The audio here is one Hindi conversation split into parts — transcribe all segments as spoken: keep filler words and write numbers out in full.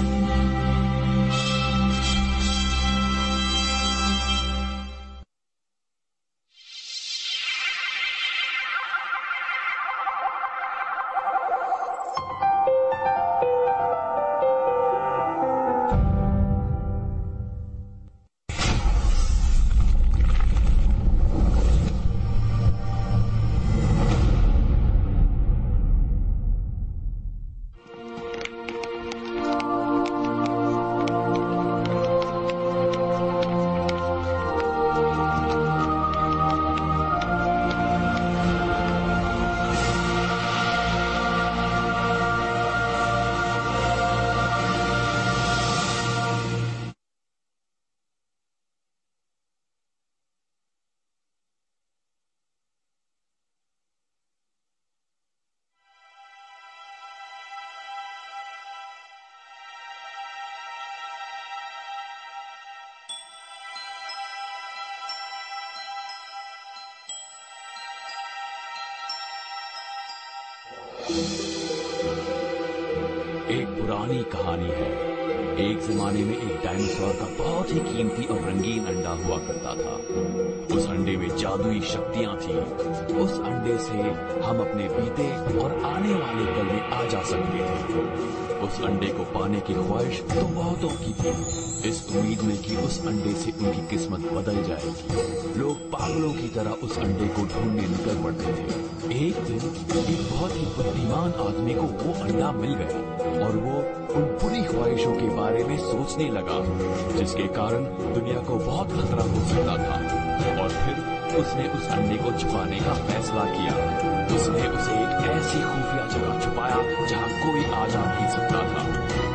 एक पुरानी कहानी है। एक जमाने में एक डायनासोर का बहुत ही कीमती और रंगीन अंडा हुआ करता था। उस अंडे में जादुई शक्तियां थी। उस अंडे से हम अपने बीते और आने वाले कल में आ जा सकते थे। उस अंडे को पाने की ख्वाहिश तो बहुतों की थी, इस उम्मीद में कि उस अंडे से उनकी किस्मत बदल जाएगी। लोग पागलों की तरह उस अंडे को ढूंढने निकल पड़ते थे। एक दिन एक बहुत ही बुद्धिमान आदमी को वो अंडा मिल गया और वो उन बुरी ख्वाहिशों के बारे में सोचने लगा जिसके कारण दुनिया को बहुत खतरा हो सकता था। और फिर उसने उस अंडे को छुपाने का फैसला किया। उसने उसे एक ऐसी खुफिया जगह छुपाया जहां कोई आ जा नहीं सकता था।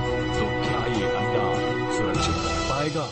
तो क्या ये अंडा सुरक्षित रह पाएगा?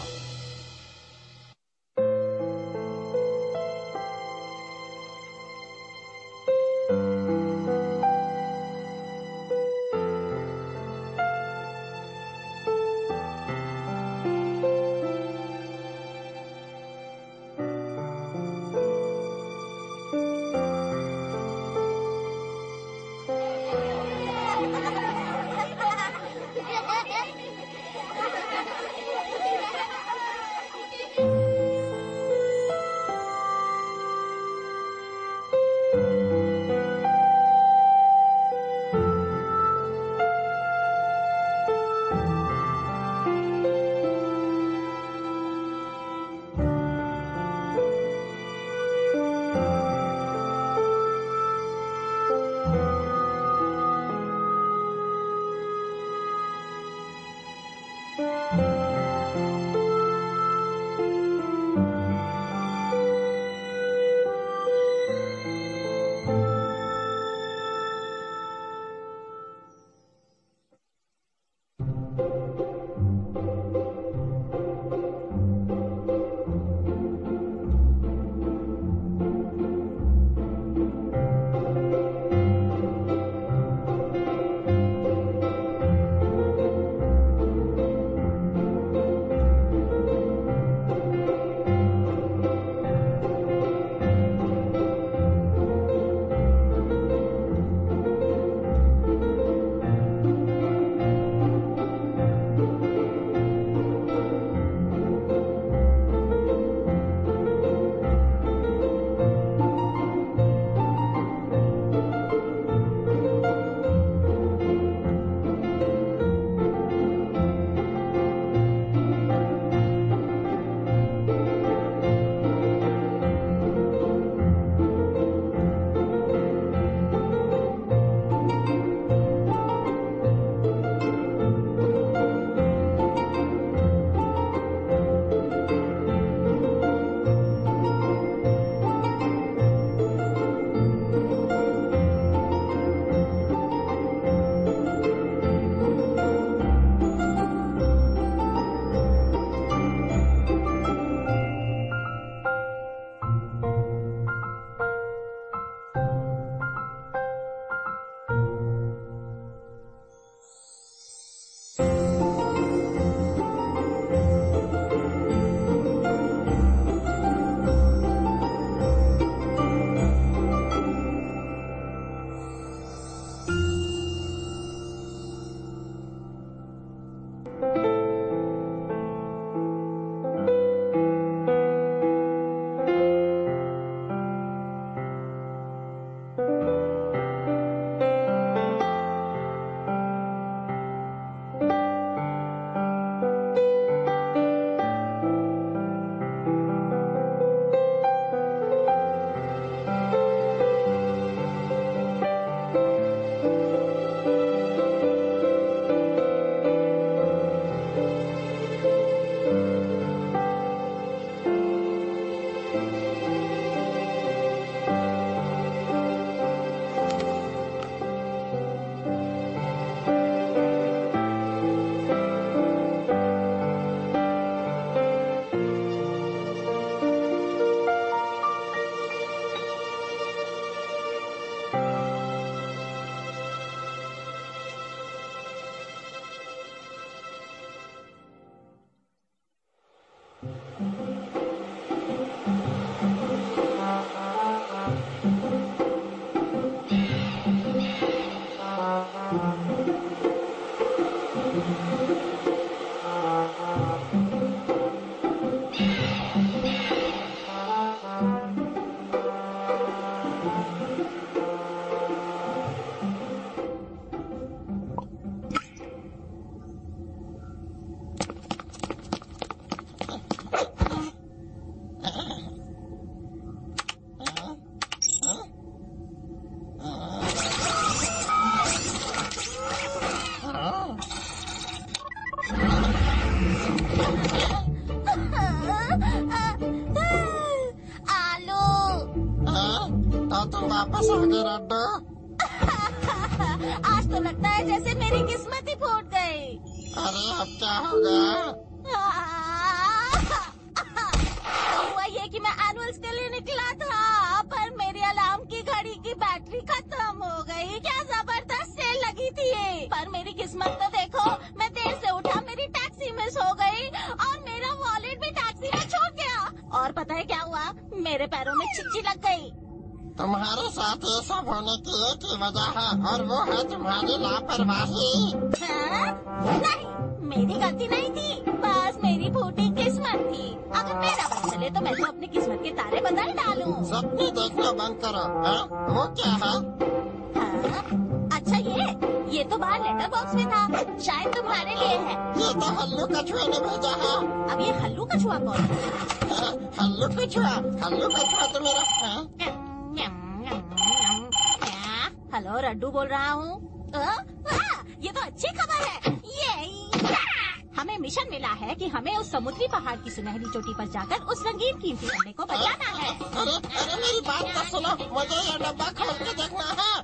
तुम वापस आ गए रड्डू। आज तो लगता है जैसे मेरी किस्मत ही फूट गई। अरे अब क्या होगा? हुआ ये कि मैं एनुअल्स के लिए निकला था, पर मेरी अलार्म की घड़ी की बैटरी खत्म हो गई। क्या जबरदस्त सेल लगी थी ये। पर मेरी किस्मत तो देखो, मैं देर से उठा, मेरी टैक्सी मिस हो गई और मेरा वॉलेट भी टैक्सी में छूट गया। और पता है क्या हुआ? मेरे पैरों में चिच्ची लग गई। तुम्हारे साथ ये सब होने की एक ही वजह है और वो है तुम्हारी लापरवाही। नहीं, मेरी गलती नहीं थी, बस मेरी फूटी किस्मत थी। अगर मेरा बस चले तो मैं तो अपनी किस्मत के तारे बदल डालूं। सपने देखना बंद करो। है? वो क्या है? हाँ? अच्छा ये ये तो बाहर लेटर बॉक्स में था, शायद तुम्हारे लिए है। ये तो हल्लू कछुए ने भेजा है। अब ये हल्लू कछुआ कौन है? हल्लू कछुआ, हल्लू कछुआ तो मेरा है। हेलो, रड्डू बोल रहा हूँ। ये तो अच्छी खबर है। ये हमें मिशन मिला है कि हमें उस समुद्री पहाड़ की सुनहरी चोटी पर जाकर उस रंगीन कीमती अंडे को बचाना है। अरे अरे मेरी बात तो सुनो, मुझे ये डब्बा खोल के देखना है।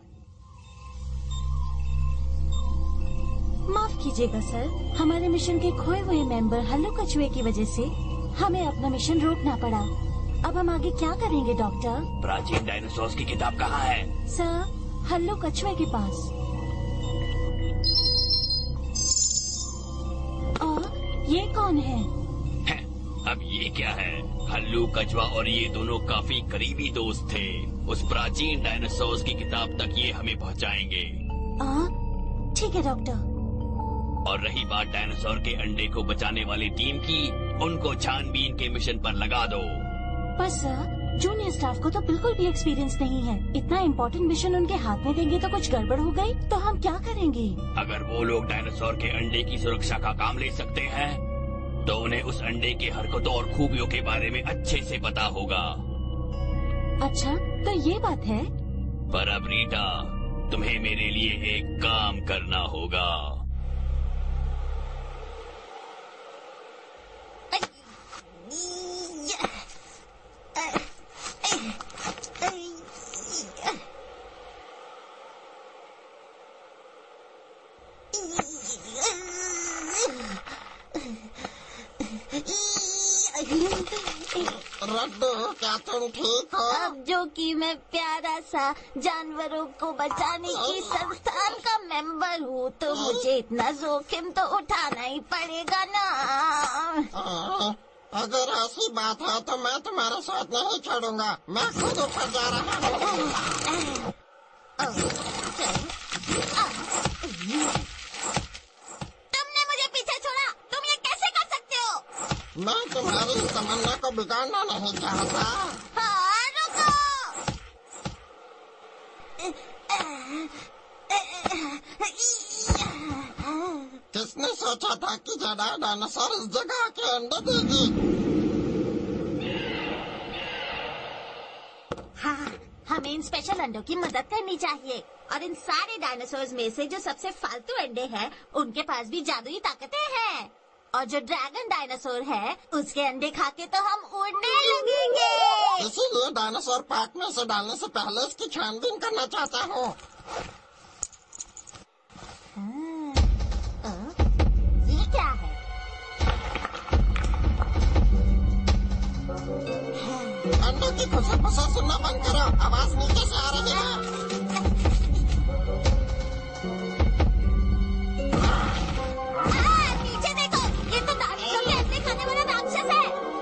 माफ कीजिएगा सर, हमारे मिशन के खोए हुए मेंबर हल्लू कछुए की वजह से हमें अपना मिशन रोकना पड़ा। अब हम आगे क्या करेंगे डॉक्टर? प्राचीन डायनासोर्स की किताब कहाँ है? सर, हल्लू कछुए के पास। और ये कौन है? है, अब ये क्या है? हल्लू कछुआ और ये दोनों काफी करीबी दोस्त थे। उस प्राचीन डायनासोर्स की किताब तक ये हमें पहुंचाएंगे। ठीक है डॉक्टर। और रही बात डायनासोर के अंडे को बचाने वाली टीम की, उनको छानबीन के मिशन पर लगा दो। पर सर, जूनियर स्टाफ को तो बिल्कुल भी एक्सपीरियंस नहीं है। इतना इम्पोर्टेंट मिशन उनके हाथ में देंगे तो कुछ गड़बड़ हो गई तो हम क्या करेंगे? अगर वो लोग डायनासोर के अंडे की सुरक्षा का काम ले सकते हैं, तो उन्हें उस अंडे की हरकतों और खूबियों के बारे में अच्छे से पता होगा। अच्छा, तो ये बात है। पर अब रीटा, तुम्हें मेरे लिए एक काम करना होगा। रड्डू, क्या तुम ठीक हो? अब जो कि मैं प्यारा सा जानवरों को बचाने की संस्थान का मेंबर हूँ, तो मुझे इतना जोखिम तो उठाना ही पड़ेगा ना। आ, अगर ऐसी बात है तो मैं तुम्हारे साथ नहीं छोड़ूंगा। मैं खुद ऊपर जा रहा हूँ। तुमने मुझे पीछे छोड़ा, तुम ये कैसे कर सकते हो? मैं तुम्हारी तमन्ना को बिगाड़ना नहीं चाहता। हाँ, रुको। किसने सोचा था कि जड़ा डायनासोर इस जगह के अंडे देगी? हाँ, हमें इन स्पेशल अंडों की मदद करनी चाहिए। और इन सारे डायनासोर्स में से जो सबसे फालतू अंडे हैं, उनके पास भी जादुई ताकतें हैं। और जो ड्रैगन डायनासोर है, उसके अंडे खा के तो हम उड़ने लगेंगे। इसीलिए डायनासोर पार्क में से डालने से पहले इसकी छानबीन करना चाहता हूँ। ये क्या है? अंडों की खुशबू सुनना बंद करो, आवाज नीचे से आ रही है। नीचे देखो, ये तो डायनासोर के अंडे खाने वाला राक्षस है।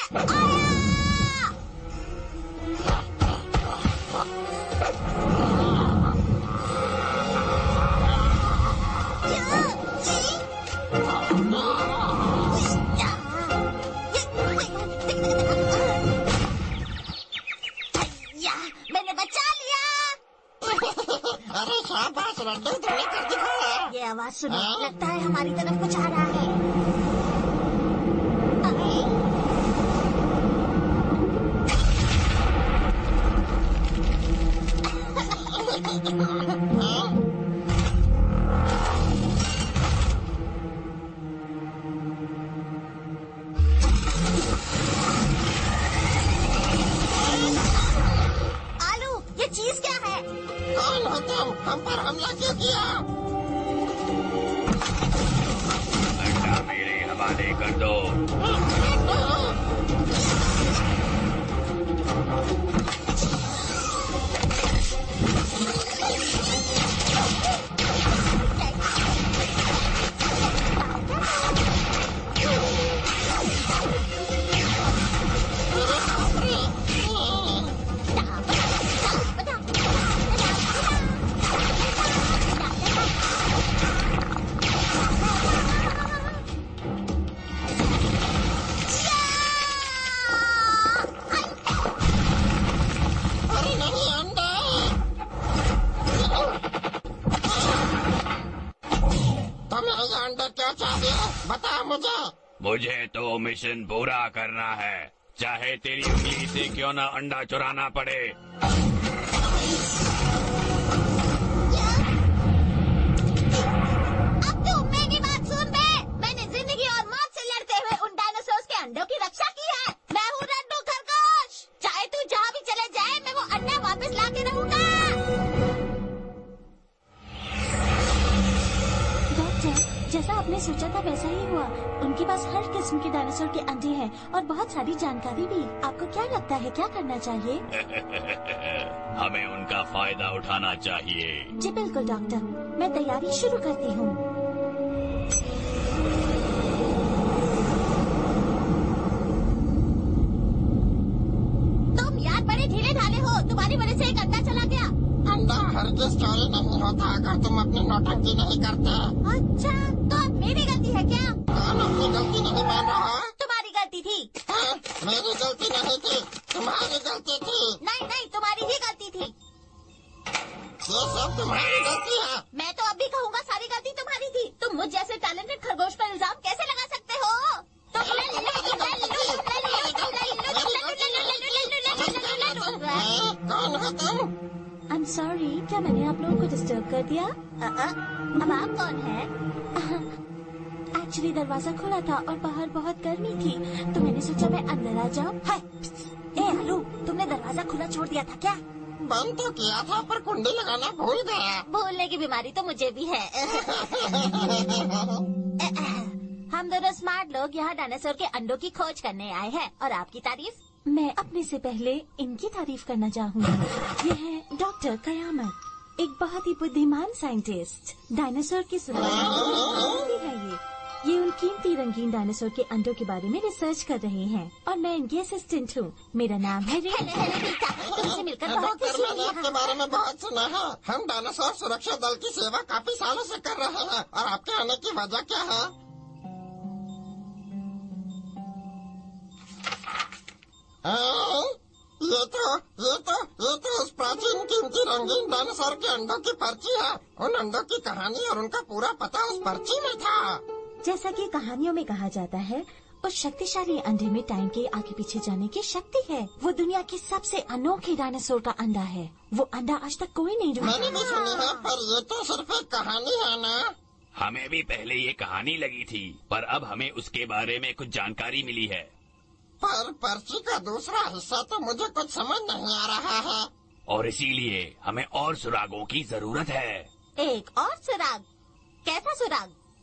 मैंने बचा लिया। अरे शाबाश रड्डू, तुमने कर दिखाया। ये आवाज सुनो, हाँ? लगता है हमारी तरफ कुछ आ रहा है। आलू, ये चीज क्या है? कौन हो तुम? हम पर हमला क्यों किया? अंडा मेरे हवाले कर दो। अरे नहीं, अंडा। तुम्हें ये अंडा क्या चाहिए? बताओ मुझे। मुझे तो मिशन पूरा करना है, चाहे तेरी उंगली से क्यों ना अंडा चुराना पड़े। अब तू मेरी बात सुन बे। मैंने जिंदगी और मौत से लड़ते हुए उन डायनासोर्स के अंडों की रक्षा की है। मैं हूँ रड्डू खरगोश। चाहे तू जहाँ भी चले जाए, मैं वो अंडा वापस ला के रहूंगा। डॉक्टर, जैसा आपने सोचा था वैसा ही हुआ। उनके पास हर किस्म के डायनासोर के अंडे हैं और बहुत सारी जानकारी भी। आपको क्या लगता है क्या करना चाहिए? हमें उनका फायदा उठाना चाहिए। जी बिल्कुल डॉक्टर, मैं तैयारी शुरू करती हूँ। तुम यार बड़े ढीले ढाले हो। तुम्हारी वजह से एक अंडा चला गया। अंडा हरगिज चोरी नहीं होता अगर तुम अपनी नौटंकी नहीं करते। अच्छा, तो अब मेरी गलती है क्या? कौन अपनी गलती नहीं मान रहा? तुम्हारी गलती थी। हाँ, मेरी गलती नहीं थी, तुम्हारी गलती थी। नहीं नहीं, तुम्हारी ही गलती थी। ये सब तुम्हारी गलती है। मैं तो अभी कहूँगा सारी गलती तुम्हारी थी। तुम मुझ जैसे टैलेंटेड खरगोश पर इल्जाम कैसे लगा सकते हो? तुम लल्लू, लल्लू, लल्लू, लल्लू, लल्लू, लल्लू, लल्लू। हाँ, कौन हो तुम? आई एम सॉरी, क्या मैंने आप लोगों को डिस्टर्ब कर दिया? अ, अ, अब आप कौन है? एक्चुअली दरवाजा खुला था और बाहर बहुत गर्मी थी, तो मैंने सोचा मैं अंदर आ जाऊँ। हाय, ए आलू, तुमने दरवाजा खुला छोड़ दिया था क्या? बंद तो किया था पर कुंडी लगाना भूल गया। भूलने की बीमारी तो मुझे भी है। हम दोनों स्मार्ट लोग यहाँ डायनासोर के अंडों की खोज करने आए हैं और आपकी तारीफ। मैं अपने से पहले इनकी तारीफ करना चाहूँगी। ये है डॉक्टर कयामत, एक बहुत ही बुद्धिमान साइंटिस्ट। डायनासोर की सुरक्षा है ये ये उन कीमती रंगीन डायनासोर के अंडों के बारे में रिसर्च कर रहे हैं और मैं इनकी असिस्टेंट हूँ। मेरा नाम है रे। हेलो हेलो रीता, तुमसे मिलकर बहुत डॉक्टर, खुशी मैंने हुई। आपके बारे में बहुत सुना है। हम डायनासोर सुरक्षा दल की सेवा काफी सालों से कर रहे हैं और आपके आने की वजह क्या है? हाँ, ये तो ये तो ये तो उस प्राचीन कीमती रंगीन डायनासोर के अंडों की पर्ची है। उन अंडों की कहानी और उनका पूरा पता उस पर्ची में था। जैसा कि कहानियों में कहा जाता है, उस शक्तिशाली अंडे में टाइम के आगे पीछे जाने की शक्ति है। वो दुनिया की सबसे अनोखे डायनासोर का अंडा है। वो अंडा आज तक कोई नहीं मैंने भी ढूंढा। सुनी है, पर ये तो सिर्फ एक कहानी है ना। हमें भी पहले ये कहानी लगी थी, पर अब हमें उसके बारे में कुछ जानकारी मिली है। पर पर्ची का दूसरा हिस्सा तो मुझे कुछ समझ नहीं आ रहा है। और इसीलिए हमें और सुरागों की जरूरत है। एक और सुराग? कैसा सुराग?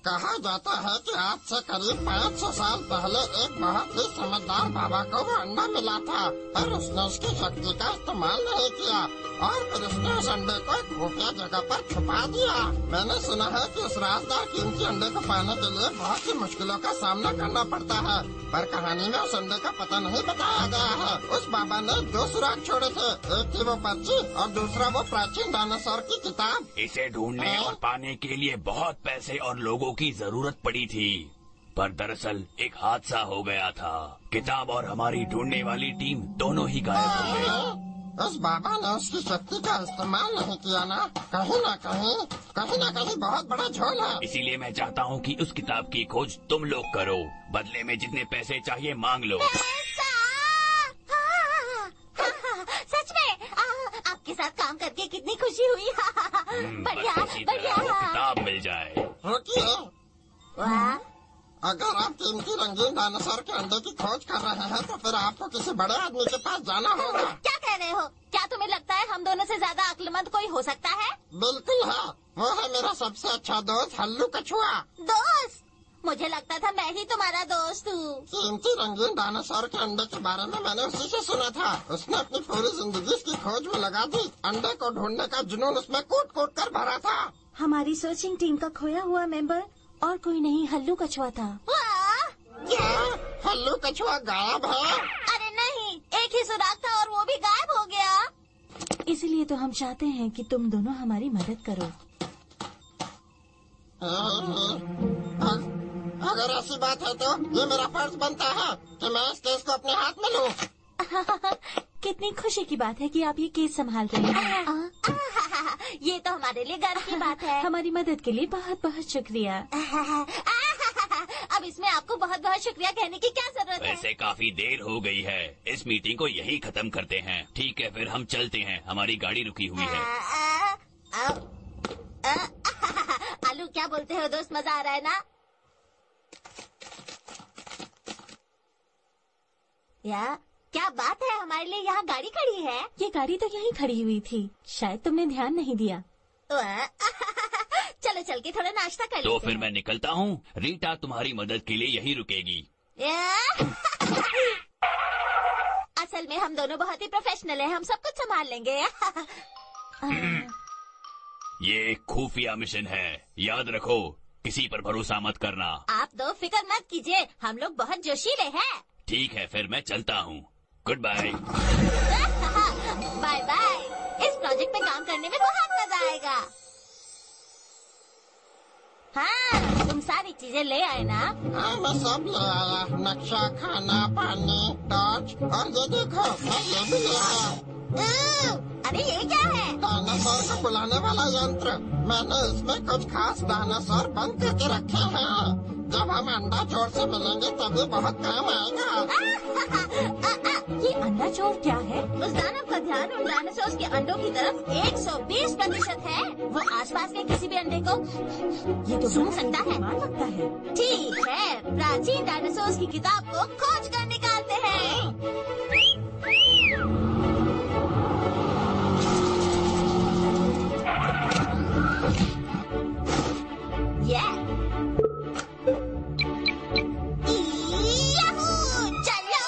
कहा जाता है कि आज से करीब पाँच सौ साल पहले एक बहुत ही समझदार बाबा को वो अंडा मिला था, पर उसने उसकी शक्ति का इस्तेमाल नहीं किया और फिर उसने उस अंडे को एक खुफिया जगह पर छुपा दिया। मैंने सुना है कि उस राजदार कीमती अंडे को पाने के लिए बहुत सी मुश्किलों का सामना करना पड़ता है, पर कहानी में उस अंडे का पता नहीं बताया गया है। उस बाबा ने दो सुराग छोड़े थे, एक थी वो पर्ची और दूसरा वो प्राचीन डायनासोर की किताब। इसे ढूंढने और पाने के लिए बहुत पैसे और लोगों की जरूरत पड़ी थी, पर दरअसल एक हादसा हो गया था। किताब और हमारी ढूंढने वाली टीम दोनों ही गायब हो गए। उस बाबा ने उसकी शक्ति का इस्तेमाल नहीं किया ना, कहीं ना कहीं कहीं ना कहीं बहुत बड़ा झोल है। इसीलिए मैं चाहता हूँ कि उस किताब की खोज तुम लोग करो, बदले में जितने पैसे चाहिए मांग लो। पैसा! हाँ, हाँ, हाँ, सच में आ, आपके साथ काम करके कितनी खुशी हुई। हम्म, बढ़िया बस इसी तरह बढ़िया। वो किताब मिल जाए। रुकिए, वाह, अगर आप कीमती रंगीन डायनासोर के अंडे की खोज कर रहे हैं तो फिर आपको किसी बड़े आदमी के पास जाना होगा। क्या कह रहे हो? क्या तुम्हें लगता है हम दोनों से ज्यादा अक्लमंद कोई हो सकता है? बिल्कुल है, वो है मेरा सबसे अच्छा दोस्त हल्लू कछुआ। दोस्त? मुझे लगता था मैं ही तुम्हारा दोस्त हूँ। कीमती रंगीन डायनासोर के अंडे के बारे में मैंने उसी से सुना था। उसने अपनी पूरी जिंदगी इसकी खोज में लगा दी। अंडे को ढूंढने का जुनून उसमें कूट कूट कर भरा था। हमारी सर्चिंग टीम का खोया हुआ मेंबर और कोई नहीं, हल्लू कछुआ था। वाह! क्या हल्लू कछुआ गायब है? अरे नहीं, एक ही सुराग था और वो भी गायब हो गया। इसीलिए तो हम चाहते हैं कि तुम दोनों हमारी मदद करो। अ- अगर ऐसी बात है तो ये मेरा फर्ज बनता है कि मैं इस केस को अपने हाथ में लूं। कितनी खुशी की बात है कि आप ये केस संभाल रहे हैं। आहा, ये तो हमारे लिए गर्व की बात है। हमारी मदद के लिए बहुत बहुत शुक्रिया। अब इसमें आपको बहुत बहुत शुक्रिया कहने की क्या जरूरत है? वैसे काफी देर हो गई है, इस मीटिंग को यही खत्म करते हैं। ठीक है, फिर हम चलते हैं, हमारी गाड़ी रुकी हुई है। आ, आ, आ, आ, आलू, क्या बोलते हो दोस्त, मजा आ रहा है ना? या क्या बात है, हमारे लिए यहाँ गाड़ी खड़ी है। ये गाड़ी तो यहीं खड़ी हुई थी, शायद तुमने ध्यान नहीं दिया। चलो चल के थोड़ा नाश्ता कर तो लेते फिर हैं। मैं निकलता हूँ। रीटा तुम्हारी मदद के लिए यही रुकेगी। असल में हम दोनों बहुत ही प्रोफेशनल हैं, हम सब कुछ संभाल लेंगे। ये एक खुफिया मिशन है, याद रखो, किसी पर भरोसा मत करना। आप दो फिक्र मत कीजिए, हम लोग बहुत जोशीले हैं। ठीक है, फिर मैं चलता हूँ। Good bye. Bye bye. इस प्रोजेक्ट पे काम करने में बहुत मजा आएगा। हाँ, तुम सारी चीजें ले आए ना? हाँ, मैं सब ले आया, नक्शा, खाना, पानी, टॉर्च और ये देखो मैं ये भी ले आया। ऊ, अरे ये क्या है? डायनासोर को बुलाने वाला यंत्र। मैंने इसमें कुछ खास डायनासोर बंद करके रखे हैं। जब हम अंडा चोर से मिलेंगे तभी बहुत काम आएगा। ये अंडा चोर क्या है? उस दानव का ध्यान उन डायनासोर्स के अंडों की तरफ एक सौ बीस प्रतिशत है। वो आसपास के किसी भी अंडे को ये तो सुन बड़ा सकता है। बुद्धिमान लगता है। ठीक है, प्राचीन डायनासोर्स की किताब को खोज कर निकालते हैं। Yeah. याहू! चलो!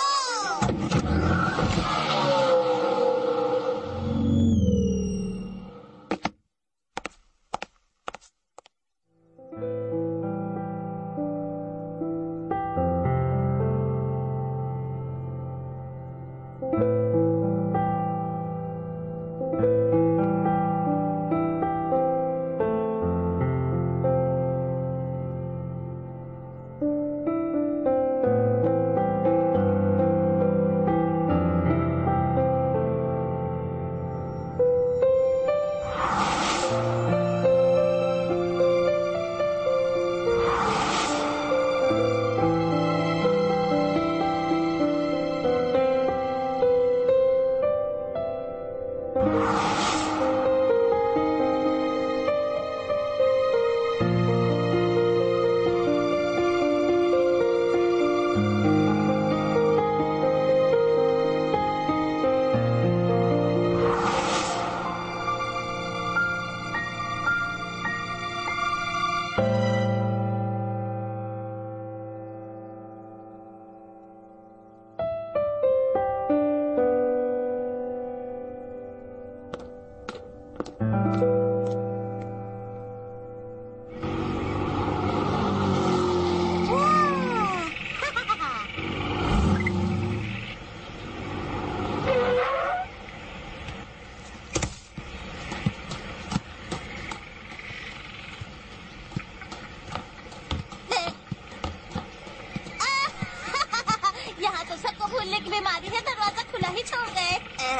मिलने की बीमारी है, दरवाजा खुला ही छोड़ गए।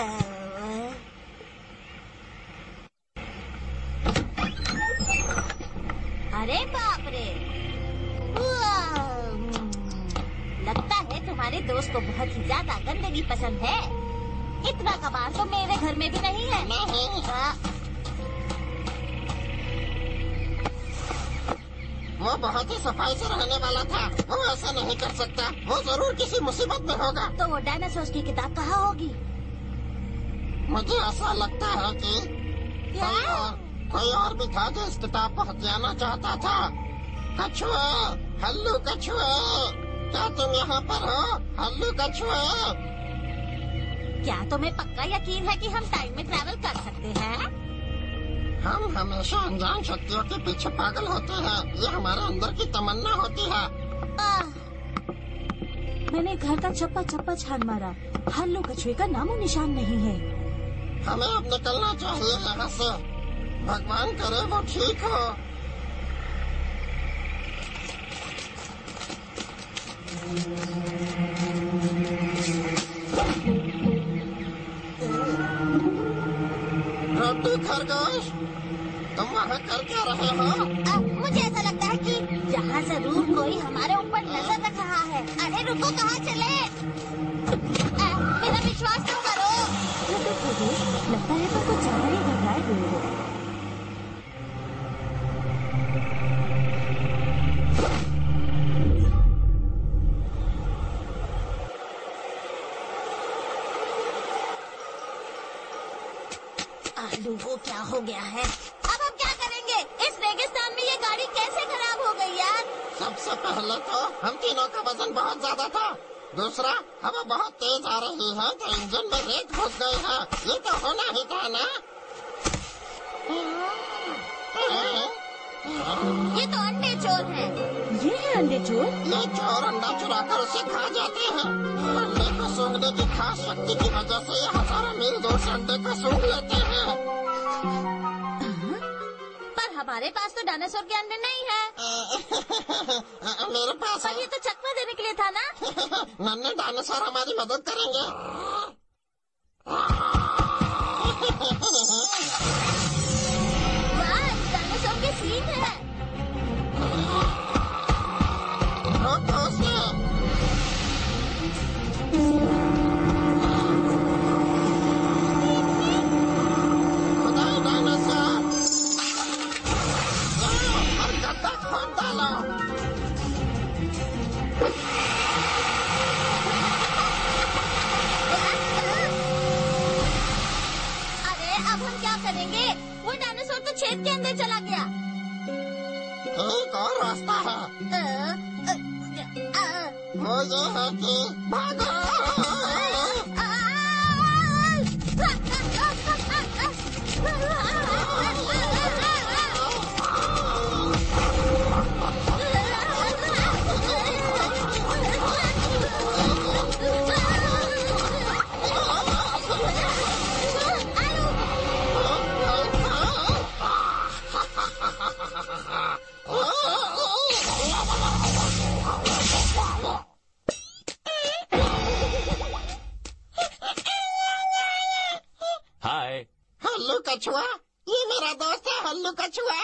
अरे बाप रे, लगता है तुम्हारे दोस्त को बहुत ही ज्यादा गंदगी पसंद है। इतना कबाड़ तो मेरे घर में भी नहीं है। नहीं। हाँ। वो बहुत ही सफाई से रहने वाला था, वो ऐसा नहीं कर सकता, वो जरूर किसी मुसीबत में होगा। तो वो डायनासोर की किताब कहाँ होगी? मुझे ऐसा लगता है कि क्या? कोई और, कोई और भी था जो इस किताब को हथियाना चाहता था। कछुआ, हल्लू कछुआ, क्या तुम यहाँ पर हो? हल्लू कछुआ। क्या तुम्हें पक्का यकीन है कि हम टाइम में ट्रैवल कर सकते हैं? हम हमेशा अनजान शक्तियों के पीछे पागल होते हैं, ये हमारे अंदर की तमन्ना होती है। आह, मैंने घर का चप्पा चप्पा छान मारा, हल्लू कछुए का नामो निशान नहीं है। हमें अब निकलना चाहिए यहाँ से। भगवान करे वो ठीक हो। रोटी खरगोश, तुम वहाँ कर क्या रहे हो? आह, मुझे ऐसा लगता है कि यहाँ जरूर कोई हमारे ऊपर नजर रख रहा है। अरे रुको, कहाँ चले? आह, मेरा विश्वास तो करो। लगता है पर कुछ ज्यादा ही घबराए हुए हो। आलू को क्या हो गया है? अब हम क्या करेंगे? इस रेगिस्तान में ये गाड़ी कैसे खराब हो गई यार? सबसे पहले तो हम तीनों का वजन बहुत ज्यादा था। दूसरा, हवा बहुत तेज आ रही है तो इंजन में रेत घुस गई है। ये तो होना ही था ना। ये तो अंडे चोर हैं। ये है अंडे चोर। ये चोर अंडा चुराकर उसे खा जाते हैं। अंडे को सूंघने की खास शक्ति की वजह से ये हजारों मील दूर से अंडे को सूंघ लेते हैं। पर हमारे पास तो डायनासोर के अंडे नहीं है। मेरे पास पर ये तो चकमा देने के लिए था ना? नन्हे डायनासोर हमारी मदद करेंगे। वाह, डायनासोर के सींग है। रोको उसे। खुदाई डायनासोर, और गड्ढा खोद डालो। अरे अब हम क्या करेंगे? वो डायनासोर तो छेद के अंदर चला गया। एक और रास्ता है। अ, अ, अ, वो ये है कि भागो। हाय। हल्लू कछुआ, ये मेरा दोस्त है हल्लू कछुआ।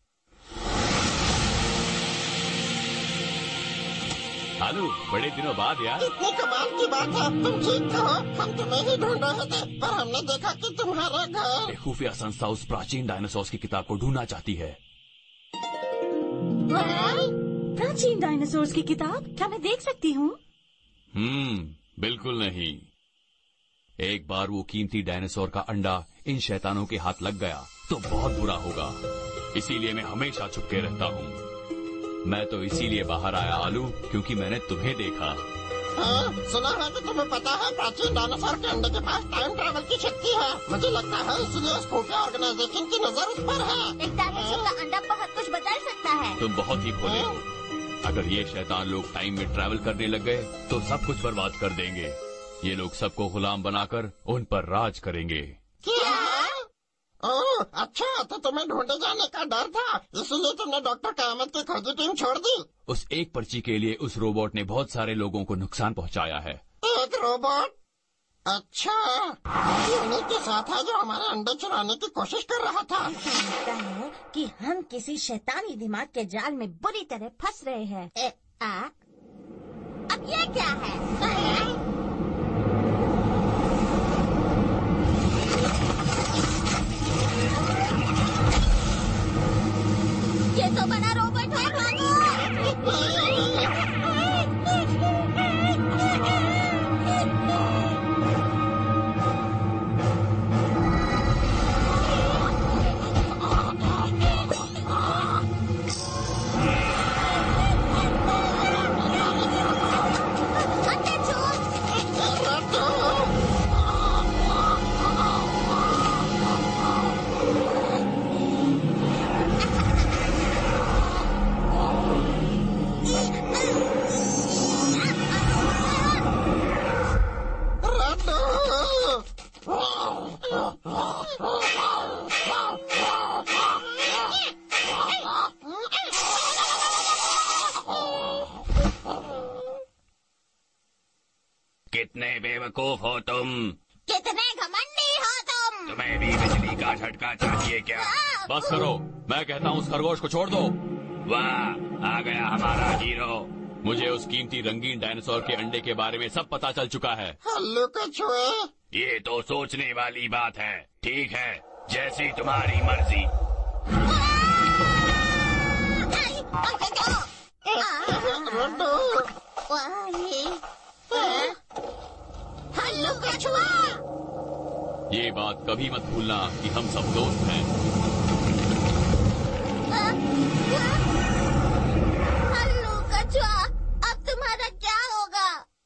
हालू, बड़े दिनों बाद यार। इतनी कमाल की बात है, तुम ठीक हो? हम तुम्हें ही ढूंढ रहे थे, पर हमने देखा कि तुम्हारा घर। एक खुफिया संस्था उस प्राचीन डायनासोर की किताब को ढूंढना चाहती है। प्राचीन डायनासोर्स की किताब, क्या मैं देख सकती हूँ? हम्म, बिल्कुल नहीं। एक बार वो कीमती डायनासोर का अंडा इन शैतानों के हाथ लग गया तो बहुत बुरा होगा। इसीलिए मैं हमेशा छुपके रहता हूँ। मैं तो इसीलिए बाहर आया आलू, क्योंकि मैंने तुम्हें देखा। हाँ, सुना है कि तुम्हें पता है प्राचीन डायनासोर के अंडे के पास टाइम ट्रैवल की शक्ति है। मुझे लगता है इसलिए उस खुफिया ऑर्गेनाइजेशन की नजर उस पर है। एक डायनासोर का अंडा बहुत कुछ बदल सकता है। तुम बहुत ही भोले हो। अगर ये शैतान लोग टाइम में ट्रैवल करने लग गए तो सब कुछ बर्बाद कर देंगे। ये लोग सबको गुलाम बनाकर उन पर राज करेंगे। क्या? ओह, अच्छा, तो तुम्हें ढूंढे जाने का डर था, इसलिए तुमने डॉक्टर कयामत की खोजी टीम छोड़ दी। उस एक पर्ची के लिए उस रोबोट ने बहुत सारे लोगों को नुकसान पहुंचाया है। एक रोबोट? अच्छा, ये उन्हीं के साथ है जो हमारे अंडे चुराने की कोशिश कर रहा था। लगता है कि हम किसी शैतानी दिमाग के जाल में बुरी तरह फंस रहे हैं। ए, आ? अब ये क्या है? ये तो बड़ा रोबोट है, भागो! कितने बेवकूफ हो तुम। कितने घमंडी हो तुम। तुम्हें भी बिजली का झटका चाहिए क्या? बस करो, मैं कहता हूँ उस खरगोश को छोड़ दो। वाह, आ गया हमारा हीरो। मुझे उस कीमती रंगीन डायनासोर के अंडे के बारे में सब पता चल चुका है। हल्लू कछुए, ये तो सोचने वाली बात है। ठीक है, जैसी तुम्हारी मर्जी। हल्लू कछुआ, ये बात कभी मत भूलना कि हम सब दोस्त हैं। हल्लू कछुआ, अब तुम्हारा क्या होगा?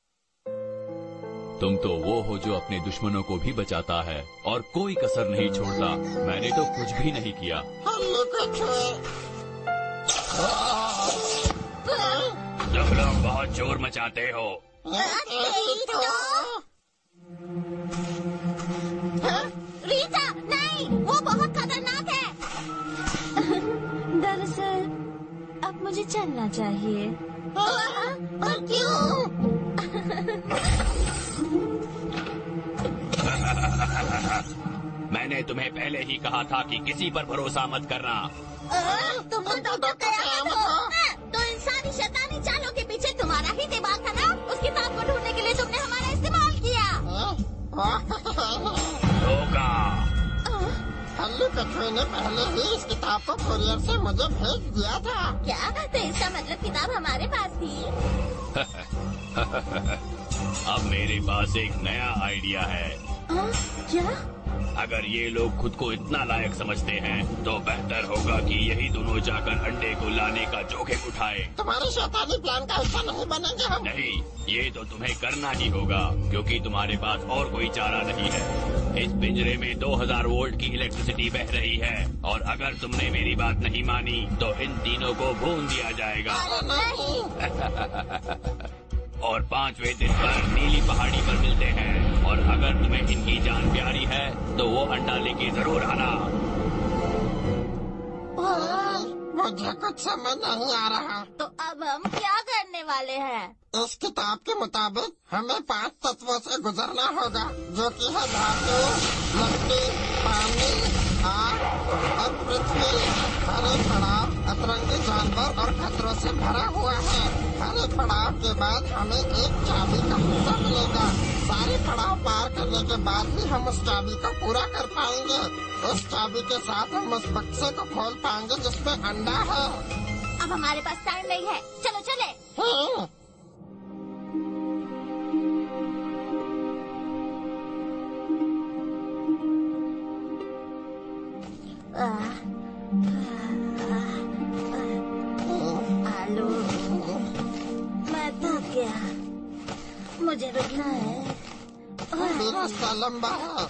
तुम तो वो हो जो अपने दुश्मनों को भी बचाता है और कोई कसर नहीं छोड़ता। मैंने तो कुछ भी नहीं किया। हल्लू कछुए, तुम लोग बहुत शोर मचाते हो। रीता, नहीं, वो बहुत खतरनाक है। दरअसल अब मुझे चलना चाहिए। और क्यों? मैंने तुम्हें पहले ही कहा था कि किसी पर भरोसा मत करना। तुम तो डॉक्टर कयामत हो। तो इंसानी शैतानी चालों के पीछे तुम्हारा ही दिमाग था ना? उस किताब को ढूंढने के लिए तुमने हमारा इस्तेमाल किया। धोखा। हल्लू कछुए ने पहले ही इस किताब को कुरियर से मुझे भेज दिया था। क्या? तो इसका मतलब किताब हमारे पास थी? अब मेरे पास एक नया आइडिया है। आ, क्या? अगर ये लोग खुद को इतना लायक समझते हैं तो बेहतर होगा कि यही दोनों जाकर अंडे को लाने का जोखिम उठाए। तुम्हारे शैतानी प्लान का हिस्सा नहीं बनेंगे हम। नहीं, ये तो तुम्हें करना ही होगा क्योंकि तुम्हारे पास और कोई चारा नहीं है। इस पिंजरे में दो हज़ार वोल्ट की इलेक्ट्रिसिटी बह रही है और अगर तुमने मेरी बात नहीं मानी तो इन तीनों को भून दिया जाएगा। नहीं, और पांचवें दिन पर नीली पहाड़ी पर मिलते हैं और अगर तुम्हें इनकी जान प्यारी है तो वो अंडा लेके जरूर आना। मुझे कुछ समझ नहीं आ रहा। तो अब हम क्या करने वाले हैं? इस किताब के मुताबिक हमें पांच तत्वों से गुजरना होगा, जो कि है धातु, लकड़ी, पानी, आग और पृथ्वी। हर एक पड़ाव अतरंगी जानवर और खतरों से भरा हुआ है। हर एक पड़ाव के बाद हमें एक चाबी का हिस्सा मिलेगा। सारे पड़ाव पार करने के बाद ही हम उस चाबी को पूरा कर पाएंगे। उस चाबी के साथ हम उस बक्से को खोल पाएंगे जिसमें अंडा है। अब हमारे पास टाइम नहीं है, चलो चले। हाँ। आलू, मैं थक गया, मुझे रुकना है। अभी रास्ता लंबा है।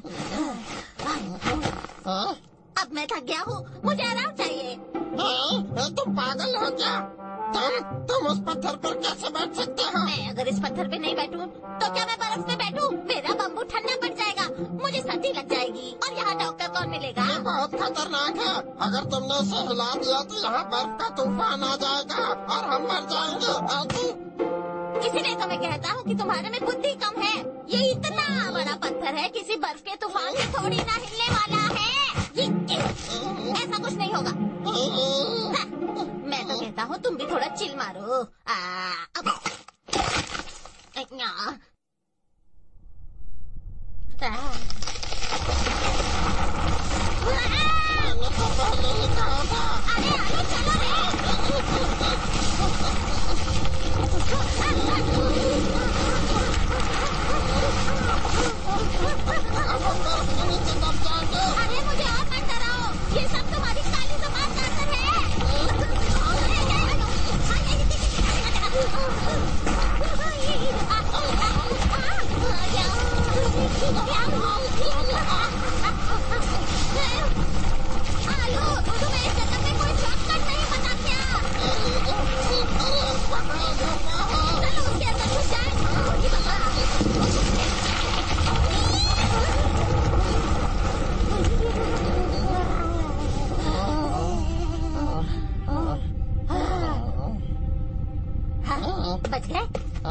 हाँ? अब मैं थक गया हूँ, मुझे आराम चाहिए। हाँ? तुम पागल हो क्या? तुम तुम उस पत्थर पर कैसे बैठ सकते हो? मैं अगर इस पत्थर पे नहीं बैठूं, तो क्या मैं बर्फ पे बैठूं? मेरा बम्बू ठंडा पड़ जाएगा, मुझे सर्दी लग जाएगी और यहाँ डॉक्टर कौन मिलेगा? ये बहुत खतरनाक है। अगर तुमने इसे हिला दिया तो यहाँ बर्फ का तूफान आ जाएगा और हम मर जाएंगे। इसीलिए तो मैं कहता हूँ कि तुम्हारे में बुद्धि कम है। ये इतना बड़ा पत्थर है, किसी बर्फ के तूफान से थोड़ी ना हिलने वाला है। ये, ऐसा कुछ नहीं होगा। हाँ, मैं तो कहता हूँ तुम भी थोड़ा चिल मारो। आ, अब, अरे आलो चलो अरे मुझे और मत डराओ, ये सब तुम्हारी काली जुबान का असर है। आलू, तुम्हें इस जगह में कोई शॉर्टकट नहीं पता क्या? चलो उसके अंदर घुस जाए। बच गए?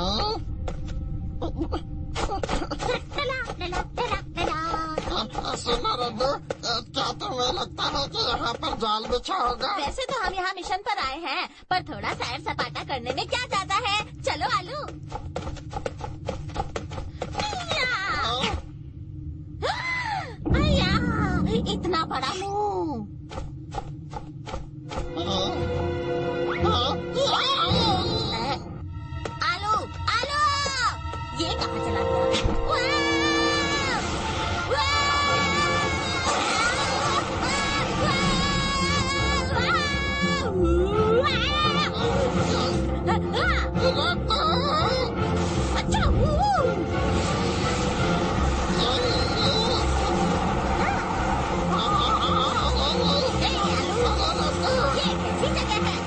सुनो रद्दू, क्या तुम्हें लगता है कि यहाँ पर जाल बिछा होगा? वैसे तो हम यहाँ मिशन पर आए हैं, पर थोड़ा सैर सपाटा करने में क्या जाता है। चलो आलू। अय्या, इतना बड़ा मुंह। आलू आलू, ये कहाँ चला गया? अच्छा, ये कैसी जगह है?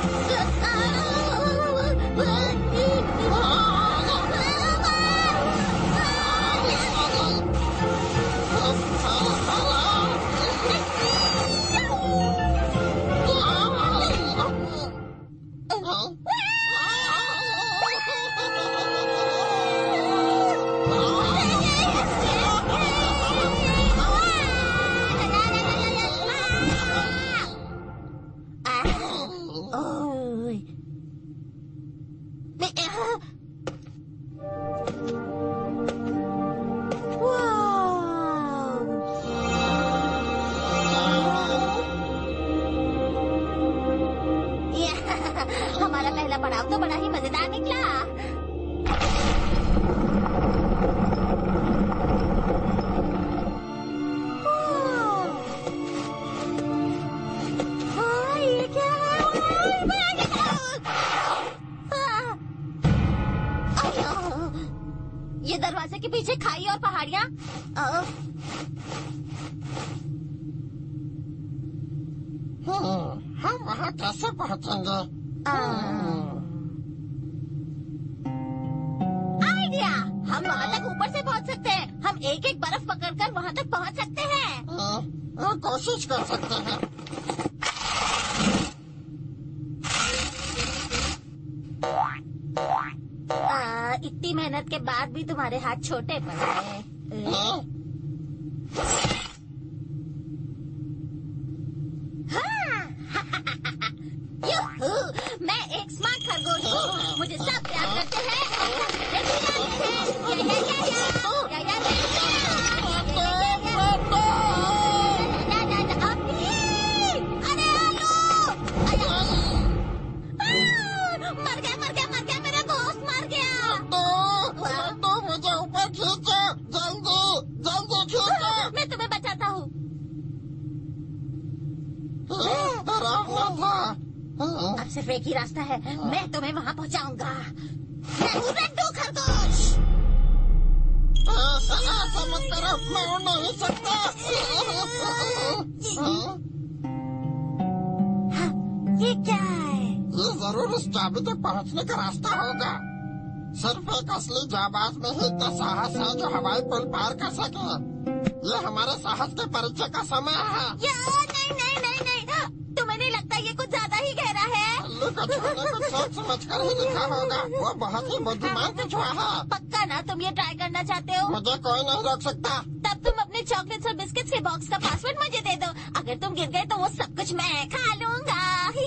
हमारा पहला पड़ाव तो बड़ा ही मजेदार निकला। हाँ, ये क्या है? ये दरवाजे के पीछे खाई और पहाड़ियाँ। हम वहाँ कैसे पहुँचेंगे? आइडिया, हम वहाँ तक ऊपर से पहुँच सकते हैं। हम एक एक बर्फ पकड़कर वहाँ तक पहुँच सकते हैं। आ, कोशिश कर सकते हैं। आ, इतनी मेहनत के बाद भी तुम्हारे हाथ छोटे पड़ गए। यूहू, मैं एक स्मार्ट खरगोश हूँ। मुझे सब प्यार करते हैं और सब मुझे खिलाते हैं। या, या, या, या, या, या, या, अरे आलू, मर गया मर गया मर गया, मेरा दोस्त मर गया। तो मुझे ऊपर खींचो, जल्दी जल्दी खींचो। मैं तुम्हें बचाता हूँ। डरावना था। अब सिर्फ एक ही रास्ता है, मैं तुम्हें वहाँ पहुँचाऊंगा। मैं हूँ रड्डू खरगोश। ऐसा ऐसा मत करो, मैं उड़ नहीं सकता। हाँ, ये क्या है? ये जरूर उस चाबी तक पहुँचने का रास्ता होगा। सिर्फ एक असली जाबाज में ही इतना साहस है जो हवाई पुल पार कर सके। ये हमारे साहस के परिचय का समय है। या, नहीं नहीं नहीं नहीं, तुम्हें नहीं लगता ये कुछ ज्यादा ही गहरा है? उल्लू को कछुआ ने कुछ सोच समझ कर ही लिखा होगा। वो बहुत ही बुद्धिमान कछुआ है। पक्का ना तुम ये ट्राई करना चाहते हो? मुझे कोई नहीं रोक सकता। तब तुम अपने चॉकलेट्स और बिस्किट्स के बॉक्स का पासवर्ड मुझे दे दो। अगर तुम गिर गए तो वो सब कुछ मैं खा लूंगा।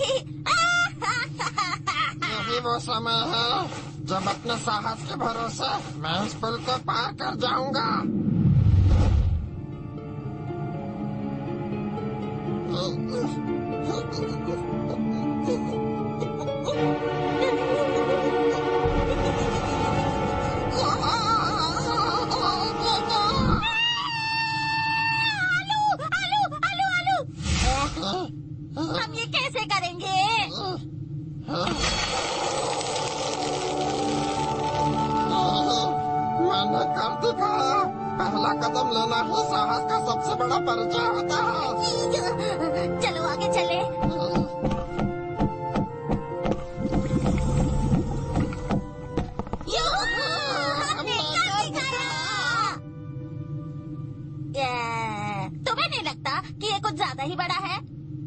यही वो समय है जब अपने साहस के भरोसे मैं इस पुल को पार कर जाऊंगा। हम ये कैसे करेंगे? मैंने कर दिखाया। पहला कदम लेना ही साहस का सबसे बड़ा परिचय होता है। चलो आगे चले। हमने कर दिखाया। तुम्हें नहीं लगता कि ये कुछ ज्यादा ही बड़ा है?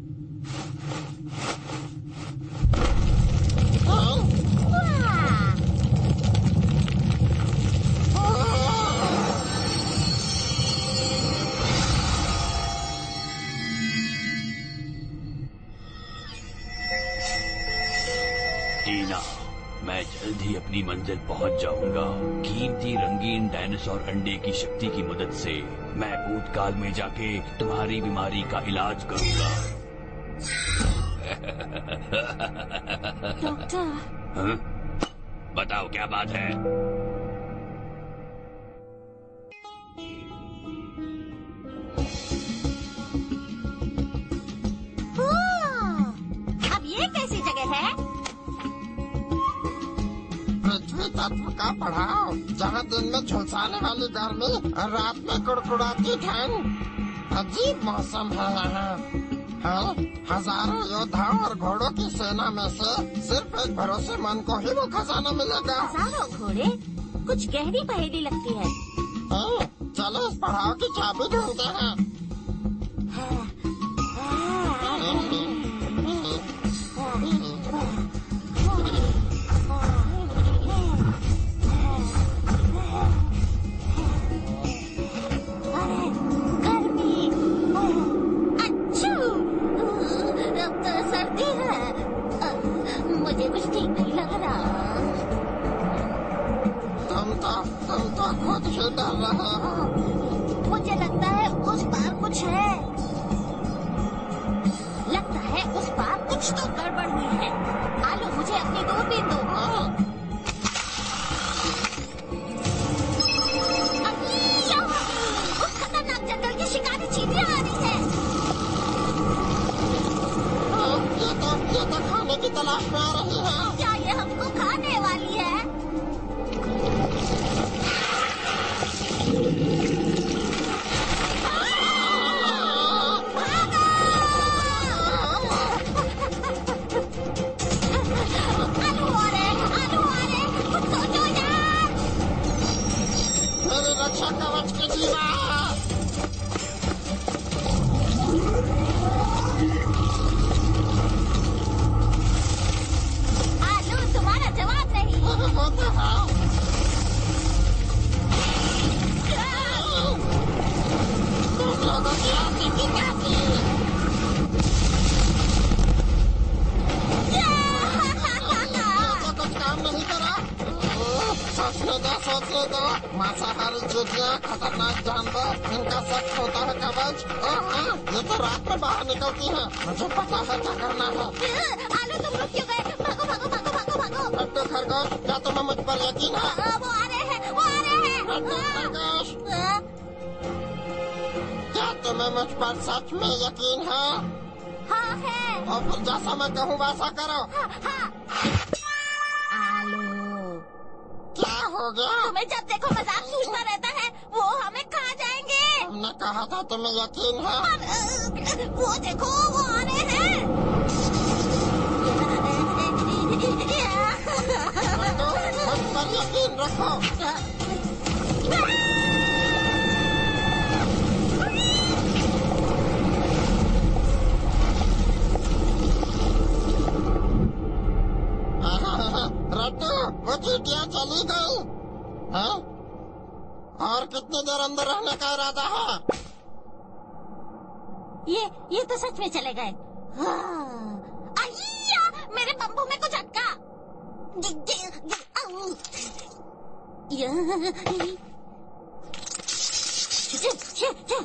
टीना, मैं जल्द ही अपनी मंजिल पहुंच जाऊंगा। कीमती रंगीन डायनासोर अंडे की शक्ति की मदद से मैं भूतकाल में जाके तुम्हारी बीमारी का इलाज करूंगा। डॉक्टर, हाँ? बताओ क्या बात है? अब ये कैसी जगह है? पृथ्वी तत्व का पढ़ाओ, जहाँ दिन में झुलसाने वाली गर्मी और रात में कुड़कुड़ाती ठंड। अजीब मौसम है यहाँ। हाँ, हजारों योद्धाओं और घोड़ों की सेना में से सिर्फ एक भरोसेमंद को ही वो खजाना मिलेगा। हजारों घोड़े? कुछ गहरी पहेली लगती है। हाँ, चलो इस पढ़ाओ की चाबी ढूंढते हैं। मुझे कुछ ठीक नहीं लग रहा। तुम तो तुम तो खुद ही डर रहे हो। मुझे लगता है उस पार कुछ है। लगता है उस पार कुछ तो गड़बड़ हुई है। आलू, मुझे अपनी दूरबीन दो। उस खतरनाक जंगल की शिकारी चींटियां आ रही है। ये तो ये तो खाने की तलाश में आ रही है। क्या ये हमको खाने वाली है? आलू आ रहे, आलू आ रहे, कुछ सोचो यार। मेरी रक्षा कवच की दीवार। आलू, तुम्हारा जवाब नहीं। होता है। तुम लोगों की आंखें की काफी। तो कुछ काम नहीं करा। सोचने दो, सोचने दो। मांसाहारी चींटियां, खतरनाक जानवर, इनका सख्त होता है कवच। और हाँ, ये तो रात में बाहर निकलती है। मुझे पता है क्या करना है। आलू, तुम रुक क्यों गए? भागो, भागो, भागो, भागो, भागो। लड्डू खरगोश, क्या तुम्हें मुझ पर यकीन है? आ, वो आ रहे हैं, वो आ रहे हैं। लड्डू खरगोश, आ, क्या तुम्हें मुझ पर सच में यकीन है? हाँ है। और फिर जैसा मैं कहूँ वैसा करो। हाँ, हाँ। आलू, क्या हो गया? तुम्हें जब देखो मजाक सूझता रहता है। वो हमें खा जाएंगे। हमने कहा था तुम्हें यकीन है। और, अ, वो देखो, वो आ रहे हैं। लड्डू, मुझ पर यकीन रखो। हाँ? और कितनी देर अंदर रहने का इरादा है? ये ये तो सच में चले गए। हाँ। अय्या, मेरे बम्बू में कुछ अटका। gi- gi- gi- आऊ। या- छ- छ- छ-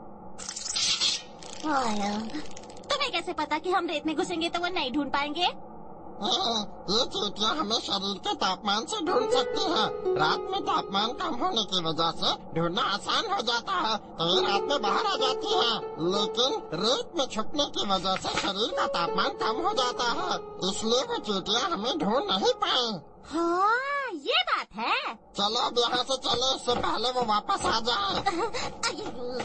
आया। तुम्हें कैसे पता कि हम रेत में घुसेंगे तो वो नहीं ढूंढ पाएंगे? हाँ, ये चींटियां हमें शरीर के तापमान से ढूंढ सकती हैं। रात में तापमान कम होने की वजह से ढूंढना आसान हो जाता है, तो ये रात में बाहर आ जाती है। लेकिन रेत में छुपने की वजह से शरीर का तापमान कम हो जाता है, इसलिए वो चींटियां हमें ढूंढ नहीं पाए। हाँ, ये बात है। चलो अब यहाँ से चलो, इससे पहले वो वापस आ जाए। अय्यो।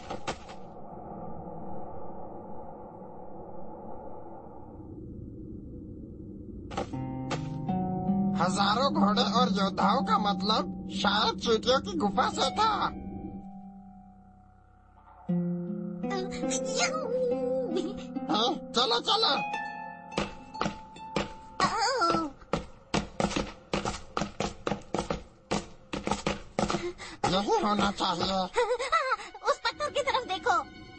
हजारों घोड़े और योद्धाओं का मतलब शायद चींटियों की गुफा से था। हाँ, चलो चलो। यही होना चाहिए। उस पत्थर की तरफ देखो।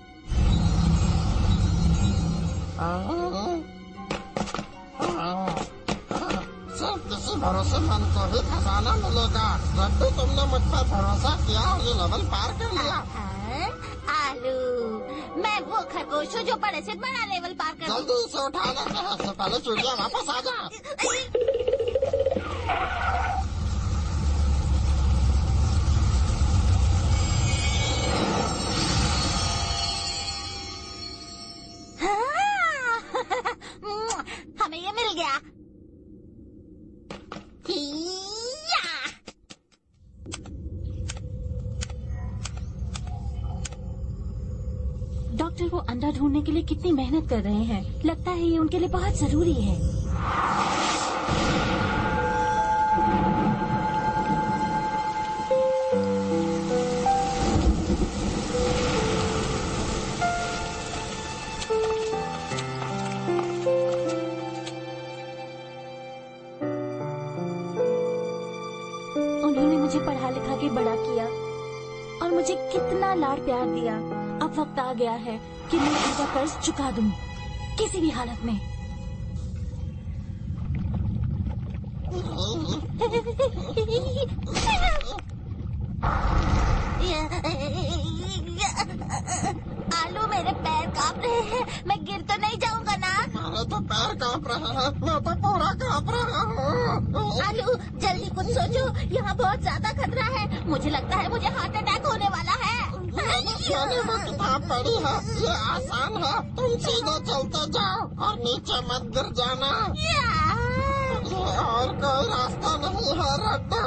सिर्फ किसी भरोसेमंद को ही खजाना मिलेगा। रड्डू, तुमने मुझ पर भरोसा किया और ये लेवल पार कर लिया। हाँ, आलू, मैं वो खरगोश हूँ जो बड़े से बड़ा लेवल पार कर। जल्दी इसे उठा लेते हैं, इससे पहले चूड़िया वापस आ जाए। हमें ये मिल गया। या! डॉक्टर वो अंडा ढूंढने के लिए कितनी मेहनत कर रहे हैं। लगता है ये उनके लिए बहुत जरूरी है। उन्होंने मुझे पढ़ा लिखा के बड़ा किया और मुझे कितना लाड प्यार दिया। अब वक्त आ गया है कि मैं उनका कर्ज चुका दूं, किसी भी हालत में। आलू, मेरे पैर कांप रहे हैं। मैं गिर तो नहीं जाऊंगा ना? मेरे तो पैर कांप रहे हैं, मैं तो पूरा कांप रहा हूँ। आलू, जल्दी कुछ सोचो, यहाँ बहुत ज्यादा खतरा है। मुझे लगता है मुझे हार्ट अटैक होने वाला है। मैंने वो किताब पढ़ी है, ये आसान है। तुम सीधे चलते जाओ और नीचे मत गिर जाना। या! ये और कोई रास्ता नहीं है रड्डू।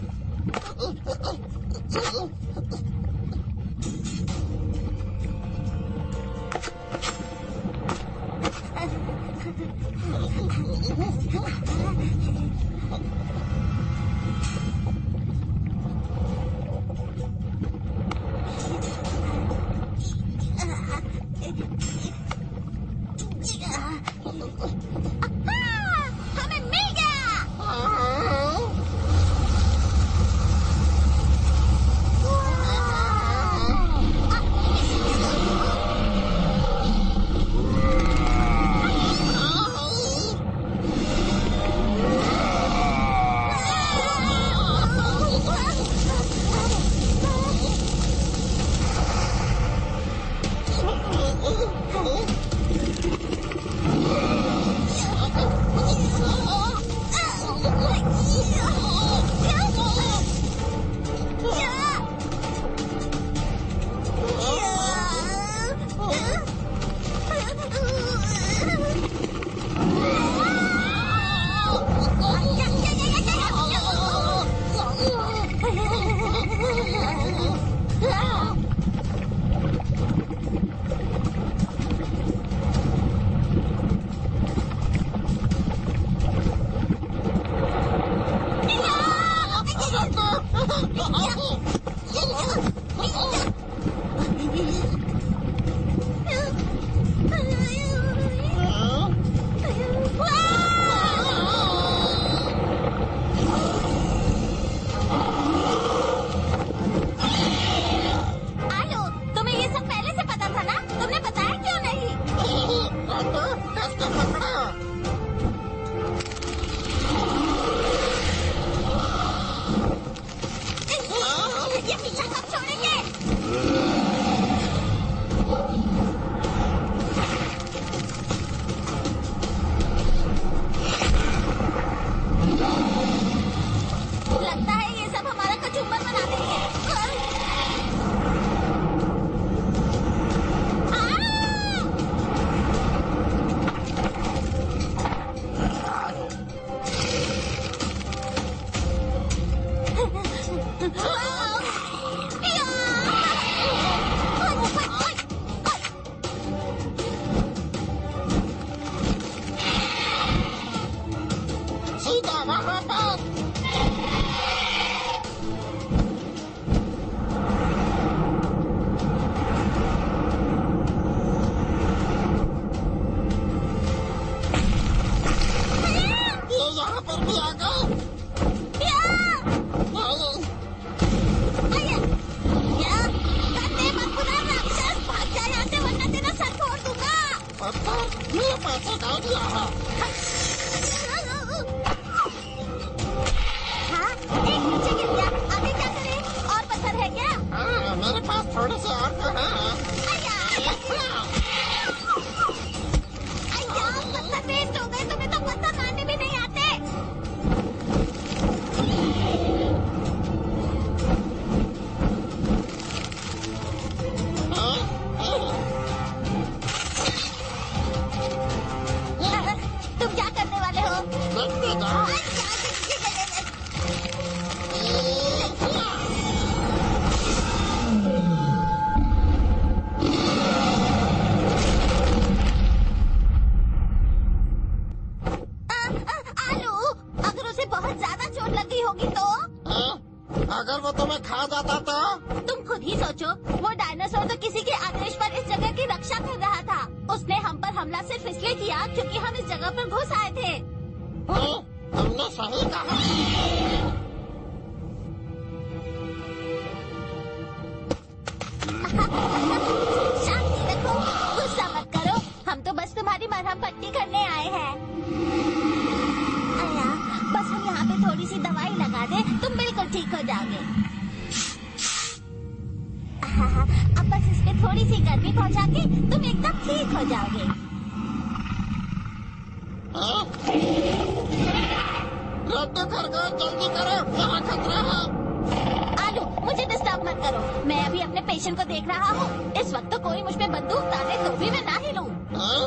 हमें मिल गया। हाँ। मेरे पास थोड़े से और तो हैं। अय्या! अय्या, पत्थर वेस्ट हो गए। तुम्हें तो पत्थर मारने भी नहीं आते। तुम क्या करने वाले हो? देखते जाओ। आलू, अगर उसे बहुत ज्यादा चोट लग गई होगी तो? हाँ? अगर वो तुम्हें खा जाता तो? तुम खुद ही सोचो, वो डायनासोर तो किसी के आदेश पर इस जगह की रक्षा कर रहा था। उसने हम पर हमला सिर्फ इसलिए किया क्योंकि हम इस जगह पर घुस आए थे। हाँ? तुमने सही कहा। शांति रखो, गुस्सा मत करो। हम तो बस तुम्हारी मरहम पट्टी करने आए हैं। अय्या, बस हम यहाँ पे थोड़ी सी दवाई लगा दे, तुम बिल्कुल ठीक हो जाओगे। आहा, अब बस इस पे थोड़ी सी गर्मी पहुँचा के तुम एकदम ठीक हो जाओगे। हाँ? रद्द खरगोश, जल्दी करो, यहाँ खतरा है। आलू, मुझे डिस्टर्ब मत करो। मैं अभी अपने पेशेंट को देख रहा हूँ। इस वक्त तो कोई मुझ पे बंदूक ताने तो भी मैं ना ही लूँ। हाँ?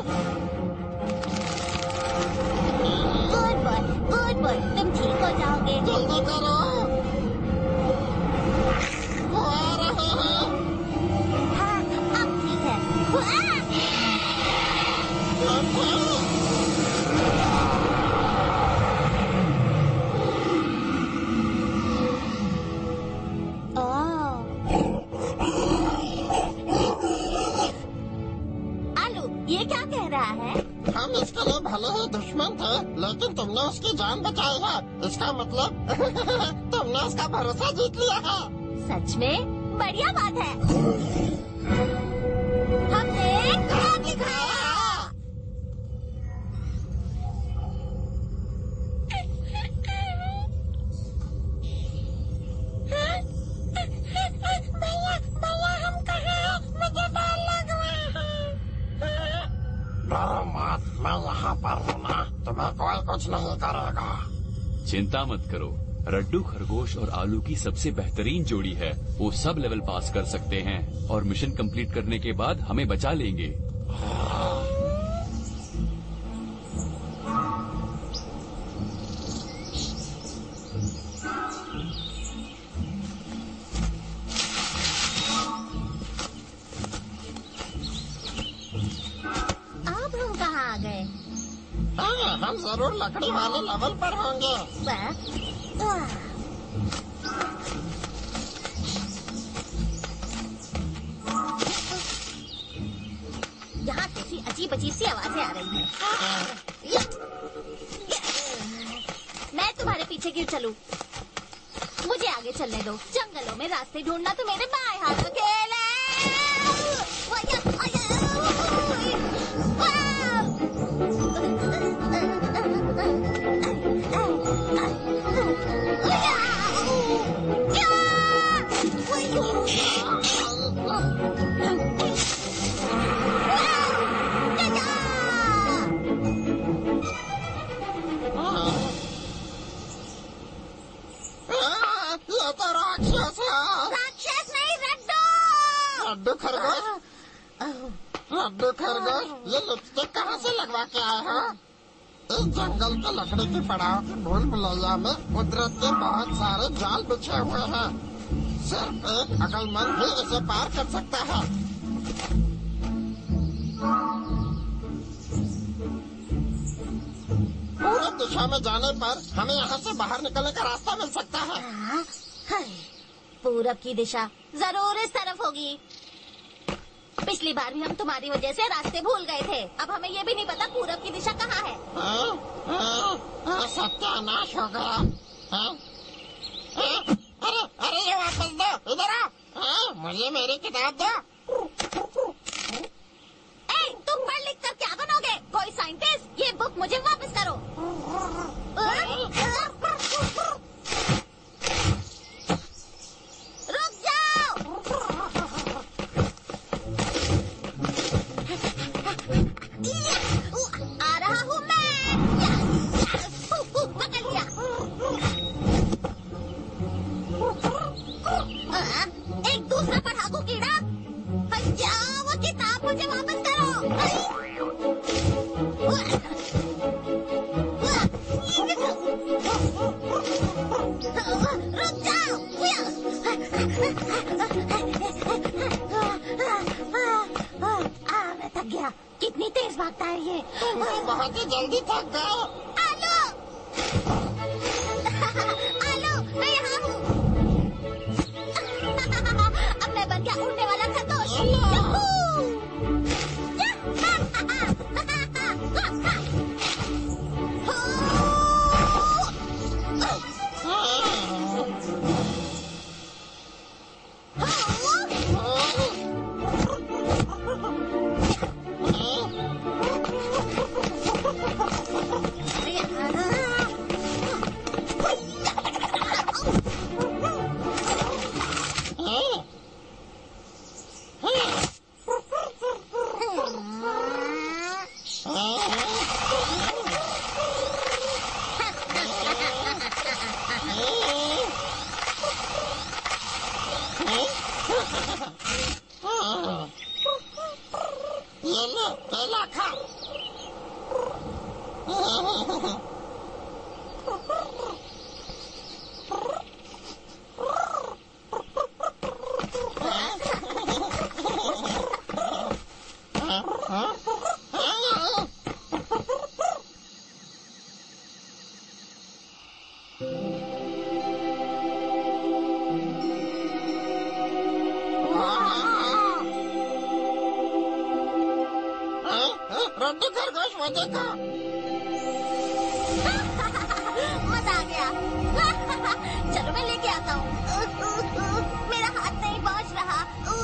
गुड बॉय, गुड बॉय, तुम ठीक हो जाओगे। जल्दी करो। वो आ रहे हैं। हाँ, अब ठीक है। हुआ! आलू, ये क्या कह रहा है? हम इसके लिए भले ही दुश्मन थे, लेकिन तुमने उसकी जान बचाई है। इसका मतलब तुमने उसका भरोसा जीत लिया है। सच में बढ़िया बात है। हमने काम दिखाया। भैया, भैया, हम कहाँ हैं? मुझे डर लग रहा है। डरो मत, मैं यहाँ पर हूँ ना, तुम्हें कोई कुछ नहीं करेगा। चिंता मत करो, रड्डू खरगोश और आलू की सबसे बेहतरीन जोड़ी है। वो सब लेवल पास कर सकते हैं और मिशन कंप्लीट करने के बाद हमें बचा लेंगे। अब हम कहाँ आ गए? हाँ, हम जरूर लकड़ी वाले लेवल पर होंगे। वाह, वाह। यहाँ कैसी अजीब अजीब सी आवाजें आ रही हैं। मैं तुम्हारे पीछे क्यों चलूं? मुझे आगे चलने दो। जंगलों में रास्ते ढूंढना तो मेरे बाएं हाथ का खेल है। वया, वया, हाँ, ये तो राक्षस है। राक्षस नहीं, रड्डू। रड्डू खरगोश, रड्डू खरगोश, ये लिपस्टिक कहाँ से लगवा के आए हो? इस जंगल के लकड़ी की पड़ाव की भूल भुलैया में कुदरत के बहुत सारे जाल बिछे हुए हैं। सिर्फ एक अकलमंद ही इसे पार कर सकता है। पूरब दिशा में जाने पर हमें यहाँ से बाहर निकलने का रास्ता मिल सकता है। हाँ, हाय, पूरब की दिशा जरूर इस तरफ होगी। पिछली बार भी हम तुम्हारी वजह से रास्ते भूल गए थे। अब हमें ये भी नहीं पता पूरब की दिशा कहाँ है। हाँ, हाँ, हाँ, सत्यानाश हो गया। हाँ, हाँ, अरे अरे ये वापस दो, इधर आओ। हाँ, मुझे मेरी किताब दो। ए, तुम पढ़ लिख कर क्या बनोगे? कोई साइंटिस्ट? ये बुक मुझे वापस करो। रुक जाओ। हाँ? एक दूसरा पढ़ाकू कीड़ा। भैया वो किताब मुझे वापस करो। रुक जाओ। आ, मैं थक गया। कितनी तेज भागता है ये। बहुत ही जल्दी थक गए। आलो आलो मैं यहाँ हूँ। अब मैं बन गया उड़ने वाला खरगोश। यहू! ये ले केला खा। रड्डू खरगोश वो देखो। मजा आ गया। चलो मैं लेके आता हूँ। मेरा हाथ नहीं पहुँच रहा।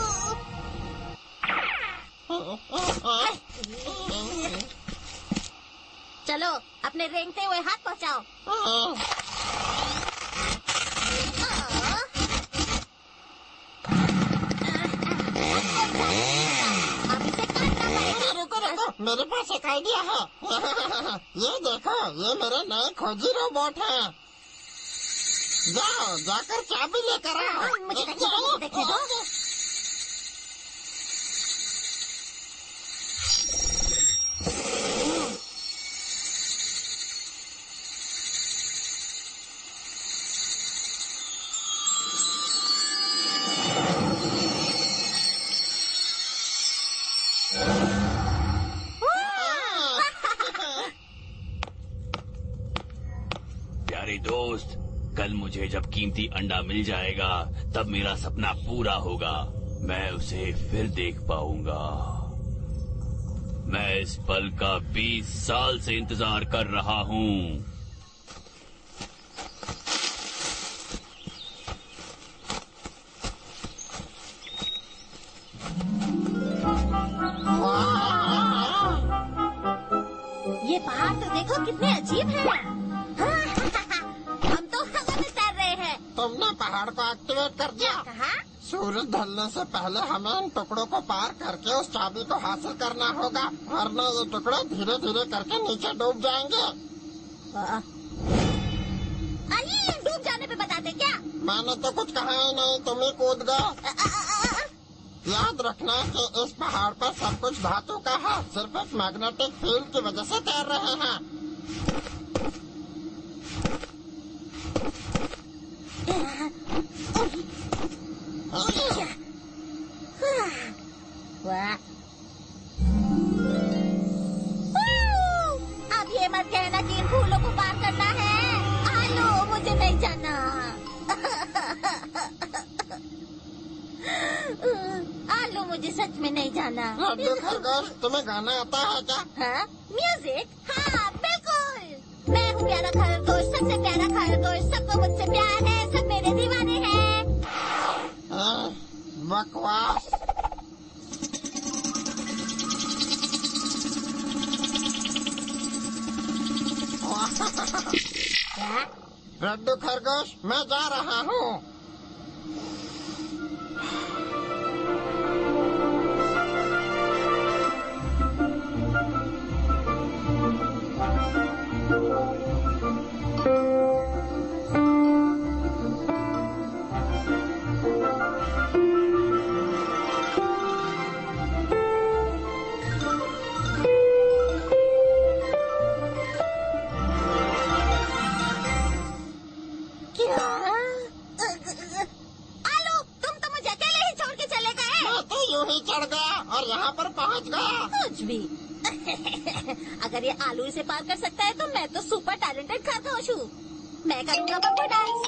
चलो अपने रेंगते हुए हाथ पहुँचाओ। मेरे पास एक आइडिया है। ये देखो ये मेरा नया खोजी रोबोट है। जाओ जाकर चाबी लेकर आओ। मुझे देखने दो, मुझे देखने दो। प्यारे दोस्त, कल मुझे जब कीमती अंडा मिल जाएगा तब मेरा सपना पूरा होगा। मैं उसे फिर देख पाऊंगा। मैं इस पल का बीस साल से इंतजार कर रहा हूँ। ये पहाड़ तो देखो कितने अजीब हैं। हम तो हवा में तैर रहे हैं। तुमने पहाड़ को एक्टिवेट कर दिया। कहा? सूरज ढलने से पहले हमें इन टुकड़ों को पार करके उस चाबी को हासिल करना होगा, वरना ये टुकड़े धीरे धीरे करके नीचे डूब जाएंगे। अरे डूब जाने पे बताते क्या? मैंने तो कुछ कहा ही नहीं, तुम ही कूद गए। याद रखना कि इस पहाड़ पर सब कुछ धातु का है, सिर्फ एक मैग्नेटिक फील्ड की वजह से तैर रहे हैं। अब ये मत कहना कि इन फूलों को पार करना है। आलो मुझे नहीं जाना। आलो मुझे सच में नहीं जाना। लड्डू खरगोश, तुम्हें गाना आता है क्या? हाँ? म्यूजिक? हाँ बिल्कुल। मैं हूँ प्यारा खरगोश, सबसे प्यारा खरगोश। सबको मुझसे प्यार है, सब मेरे दीवाने हैं। हाँ, बकवास। लड्डू खरगोश, मैं जा रहा हूँ। यूं ही चढ़ गया और यहाँ पर पहुँच गया। कुछ भी। अगर ये आलू इसे पार कर सकता है तो मैं तो सुपर टैलेंटेड खरगोश हूँ। मैं करूँगा बम्बू डांस।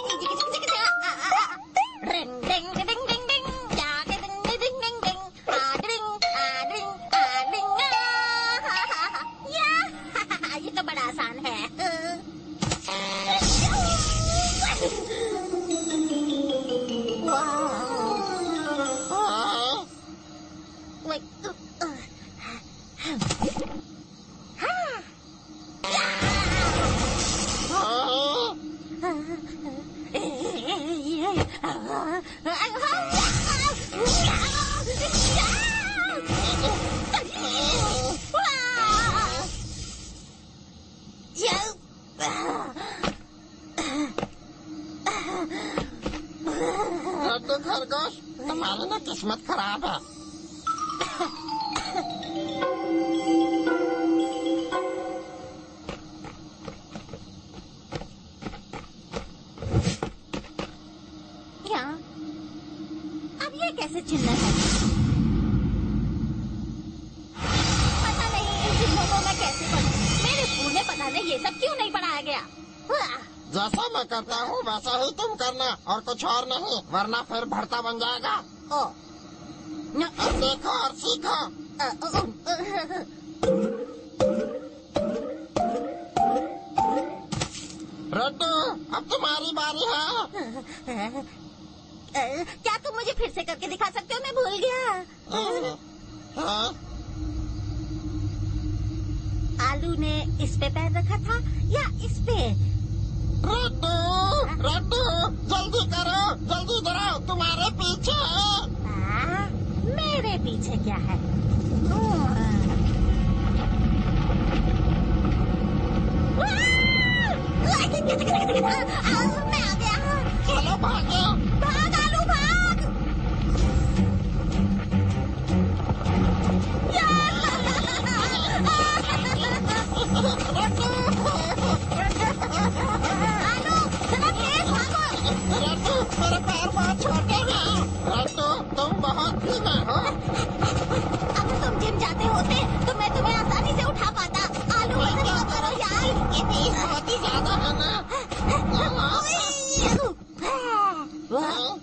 डिंग डिंग डिंग डिंग डिंग, जाके डिंग डिंग डिंग डिंग डिंग, आ डिंग आ डिंग आ डिंग आ, हा हा हा, या ये तो बड़ा आसान है। हाँ, Wait, uh, uh, लड्डू खरगोश, तुम्हारी ना किस्मत खराब है। क्या? अब ये कैसे चिन्ह है? पता नहीं इन चिन्हों को मैं कैसे पढ़ूं। मेरे स्कूल में पता नहीं ये सब क्यों नहीं पढ़ाया गया। जैसा मैं करता हूँ वैसा ही तुम करना और कुछ और नहीं, वरना फिर भरता बन जाएगा। ओ, न, अब देखो और सीखो। अ, अ, अ, लड्डू, अब तुम्हारी बारी है। अ, क्या तुम मुझे फिर से करके दिखा सकते हो? मैं भूल गया। हाँ? आलू ने इस पे पैर रखा था या इस पे? लड्डू, लड्डू, जल्दी करो, जल्दी करो, तुम्हारे पीछे। आ, मेरे पीछे क्या है? मैं आ गया। चलो भागो। भाग आलू भाग। आलू जरा तेज भागो। लड्डू, मेरे पैर बहुत छोटे हैं। लड्डू, तुम बहुत धीमे हो। अगर तुम जिम जाते होते तो मैं तुम्हें आसानी से उठा पाता। आलू वजन कम करो यार। ये तीस बहुत ही ज्यादा है ना। हाँ?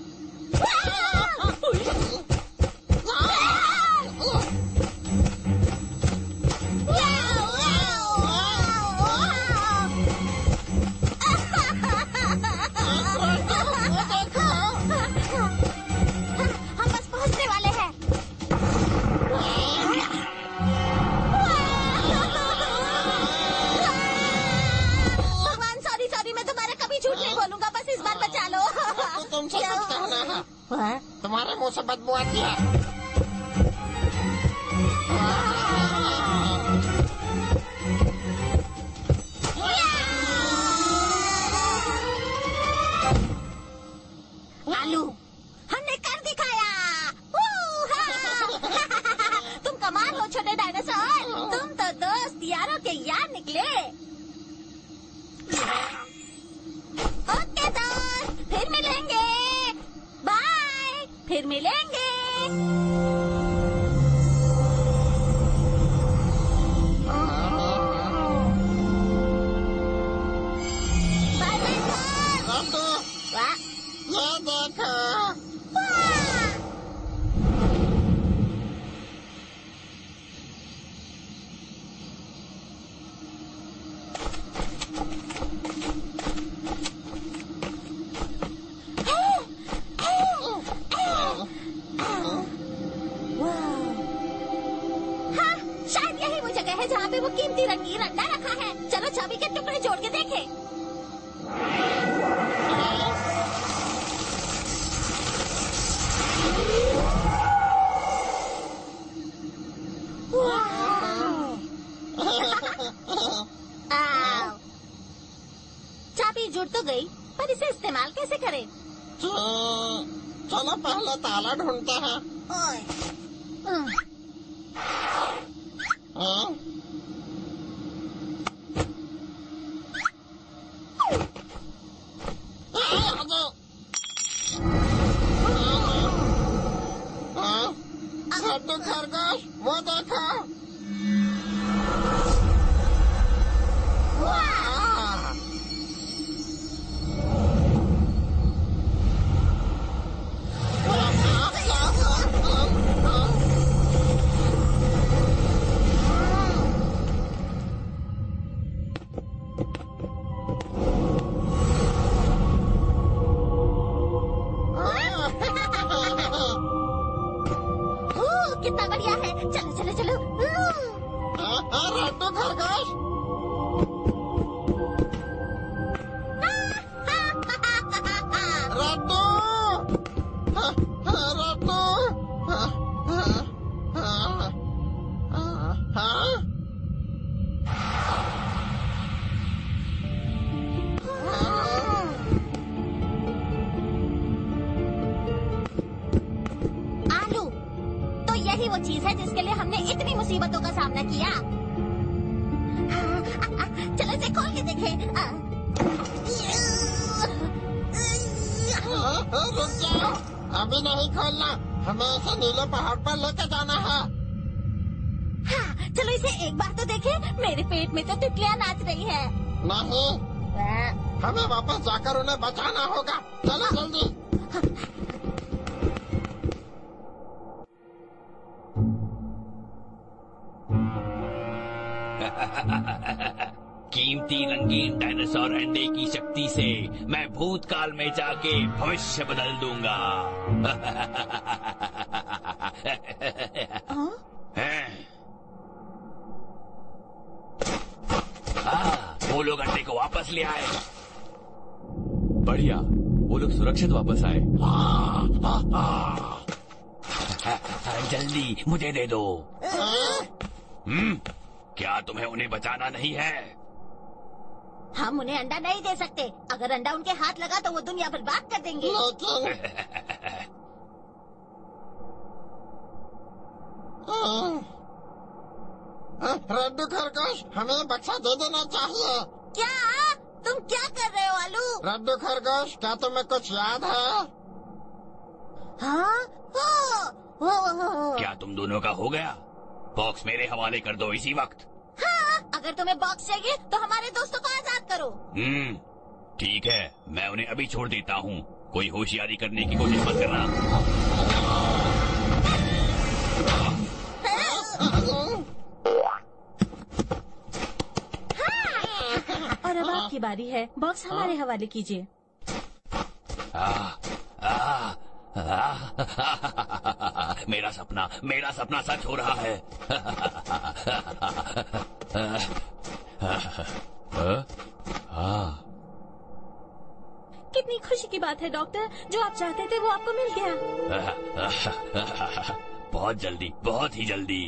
हम बस पहुंचने वाले हैं। भगवान सॉरी सॉरी, मैं तुम्हारा कभी झूठ नहीं बोलूंगा, बस इस बार बचा लो। तो तुमसे कुछ कहना है। हाँ? तुम्हारे मुंह से बदबू आती है। आलू, हमने कर दिखाया। ऊ, हाँ। तुम कमाल हो छोटे डायनासोर, तुम तो दोस्त यारों के यार निकले। ओके दोस्त, फिर मिलेंगे। बाय, फिर मिलेंगे। बाय बाय दोस्त। लड्डू, वाह, ये देखो। वाह। हाँ, शायद यही वो जगह है जहाँ पे वो कीमती रंगीन अंडा रखा है। चलो चाबी के टुकड़े जोड़ के देखें। आओ। चाबी जुड़ तो गई, पर इसे इस्तेमाल कैसे करें? चलो पहले ताला ढूंढते हैं। ओए, हम्म, हाँ? आ, आ जाओ। हाँ? रड्डू खरगोश वो देखो। वाह! कितना बढ़िया है। चलो चलो चलो। रड्डू खरगोश रड्डू रड्डू आलू तो यही वो चीज है जिसके लिए हमने इतनी मुसीबतों का सामना किया। चलो इसे खोल के देखें। रुक जाओ, अभी नहीं खोलना। हमें इसे नीले पहाड़ पर लेकर जाना है। हाँ, चलो इसे एक बार तो देखें। मेरे पेट में तो तितलियां नाच रही है। नहीं, हमें वापस जाकर उन्हें बचाना होगा। चलो जल्दी। कीमती रंगीन डायनासोर अंडे की शक्ति से मैं भूतकाल में जाके भविष्य बदल दूंगा। हाँ, वो लोग अंडे को वापस ले आए। बढ़िया, वो लोग सुरक्षित वापस आए। जल्दी मुझे दे दो। हम्म, क्या तुम्हें उन्हें बचाना नहीं है? हम उन्हें अंडा नहीं दे सकते। अगर अंडा उनके हाथ लगा तो वो दुनिया बर्बाद कर देंगे। रड्डू खरगोश, हमें बक्सा दे देना चाहिए। क्या? तुम क्या कर रहे हो आलू? रड्डू खरगोश, क्या तुम्हें कुछ याद है? हाँ? ओ, ओ, ओ, ओ। क्या तुम दोनों का हो गया? बॉक्स मेरे हवाले कर दो इसी वक्त। हाँ, अगर तुम्हें बॉक्स चाहिए तो हमारे दोस्तों को आजाद करो। हम्म, ठीक है, मैं उन्हें अभी छोड़ देता हूँ। कोई होशियारी करने की कोशिश मत करना। और अब आपकी बारी है। बॉक्स हमारे हवाले कीजिए। आ, आ, मेरा सपना मेरा सपना सच हो रहा है। कितनी खुशी की बात है डॉक्टर, जो आप चाहते थे वो आपको मिल गया। बहुत जल्दी, बहुत ही जल्दी।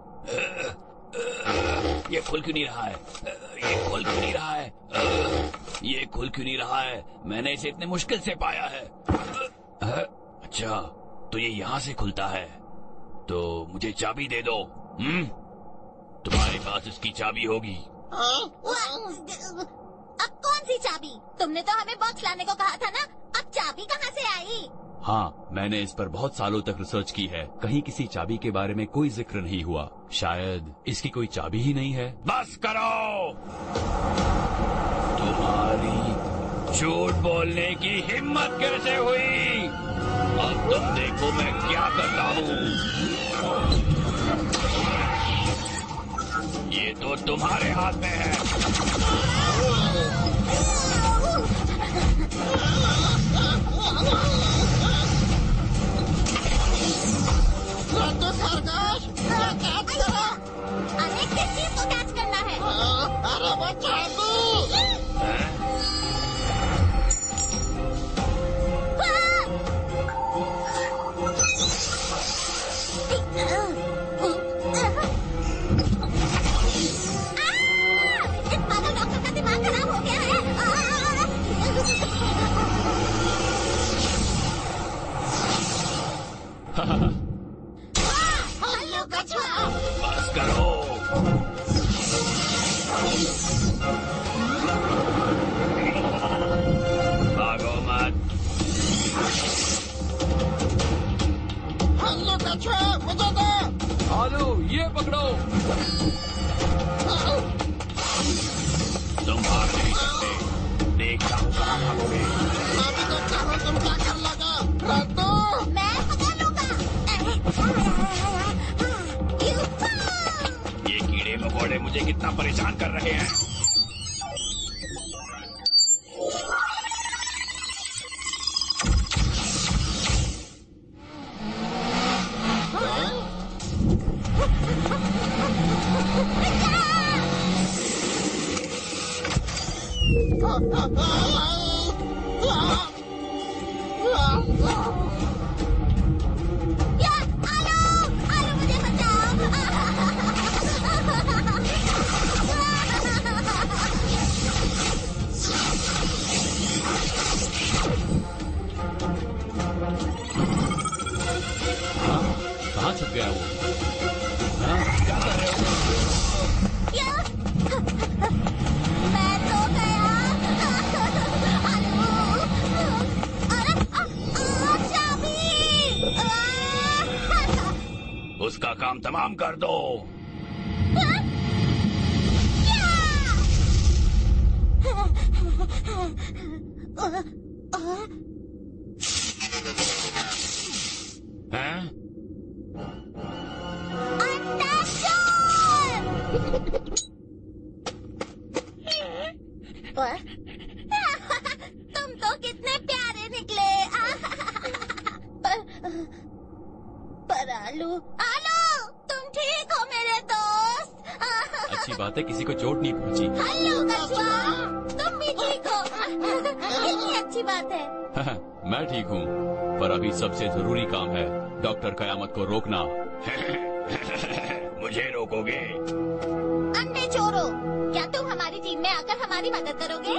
ये खुल क्यों नहीं रहा है? ये खुल क्यों नहीं रहा है? ये खुल क्यों नहीं रहा है? मैंने इसे इतने मुश्किल से पाया है। अच्छा, तो ये यहाँ से खुलता है। तो मुझे चाबी दे दो। हम्म, तुम्हारे पास इसकी चाबी होगी। अब कौन सी चाबी? तुमने तो हमें बॉक्स लाने को कहा था ना। अब चाबी कहाँ से आई? हाँ, मैंने इस पर बहुत सालों तक रिसर्च की है। कहीं किसी चाबी के बारे में कोई जिक्र नहीं हुआ। शायद इसकी कोई चाबी ही नहीं है। बस करो! तुम्हारी झूठ बोलने की हिम्मत कैसे हुई? अब तुम देखो मैं क्या करता हूँ। ये तो तुम्हारे हाथ में है। रड्डू खरगोश, कैच करो। अरे किस चीज को कैच करना है? अरे वो चाबी। इस पागल डॉक्टर का दिमाग खराब हो गया है। हेलो कछुआ। बस करो। भागो मत। हेलो कछुआ, मुझे दो। आलू ये पकड़ो। तुम भाग नहीं सकते, देखता हूँ कहाँ भागोगे। मैं भी देखता हूँ तुम क्या कर लोगे। रद्दू मैं पकड़ लूंगा। ये कीड़े मकोड़े मुझे कितना परेशान कर रहे हैं। या, आलू, आलू मुझे बचाओ। कहाँ छुप गया वो? हाँ, क्या कर रहे हो? या, मैं तो गया। आलू, अरे, आ, आ, चाबी। आ, उसका काम तमाम कर दो। हैं? तुम तो कितने प्यारे निकले। पर, पर आलू, आलू, तुम ठीक हो मेरे दोस्त? अच्छी बात है, किसी को चोट नहीं पहुंची। हेलो कछुआ, तुम भी ठीक हो। कितनी अच्छी बात है। मैं ठीक हूँ, पर अभी सबसे जरूरी काम है डॉक्टर कयामत को रोकना। मुझे रोकोगे? अंडे चोरो, क्या तुम हमारी टीम में आकर हमारी मदद करोगे?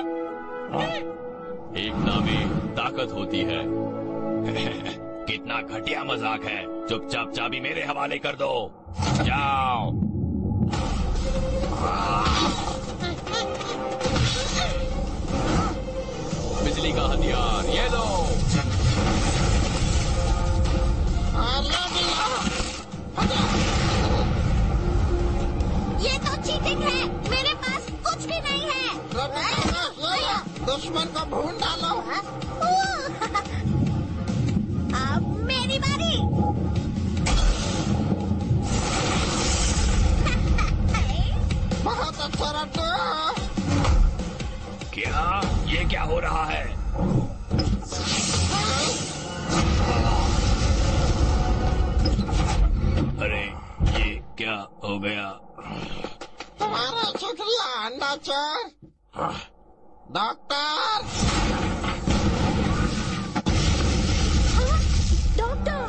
एकता में ताकत होती है। कितना घटिया मजाक है। चुपचाप चाबी मेरे हवाले कर दो। जाओ। बिजली का हथियार ये लो। ये तो चीटिंग है। मेरे पास कुछ भी नहीं है। दुश्मन को भून डालो। अब मेरी बारी। बहुत अच्छा रद्दू। क्या ये क्या हो रहा है? अरे ये क्या हो गया? तुम्हारा शुक्रिया अंडा चोर। डॉक्टर डॉक्टर,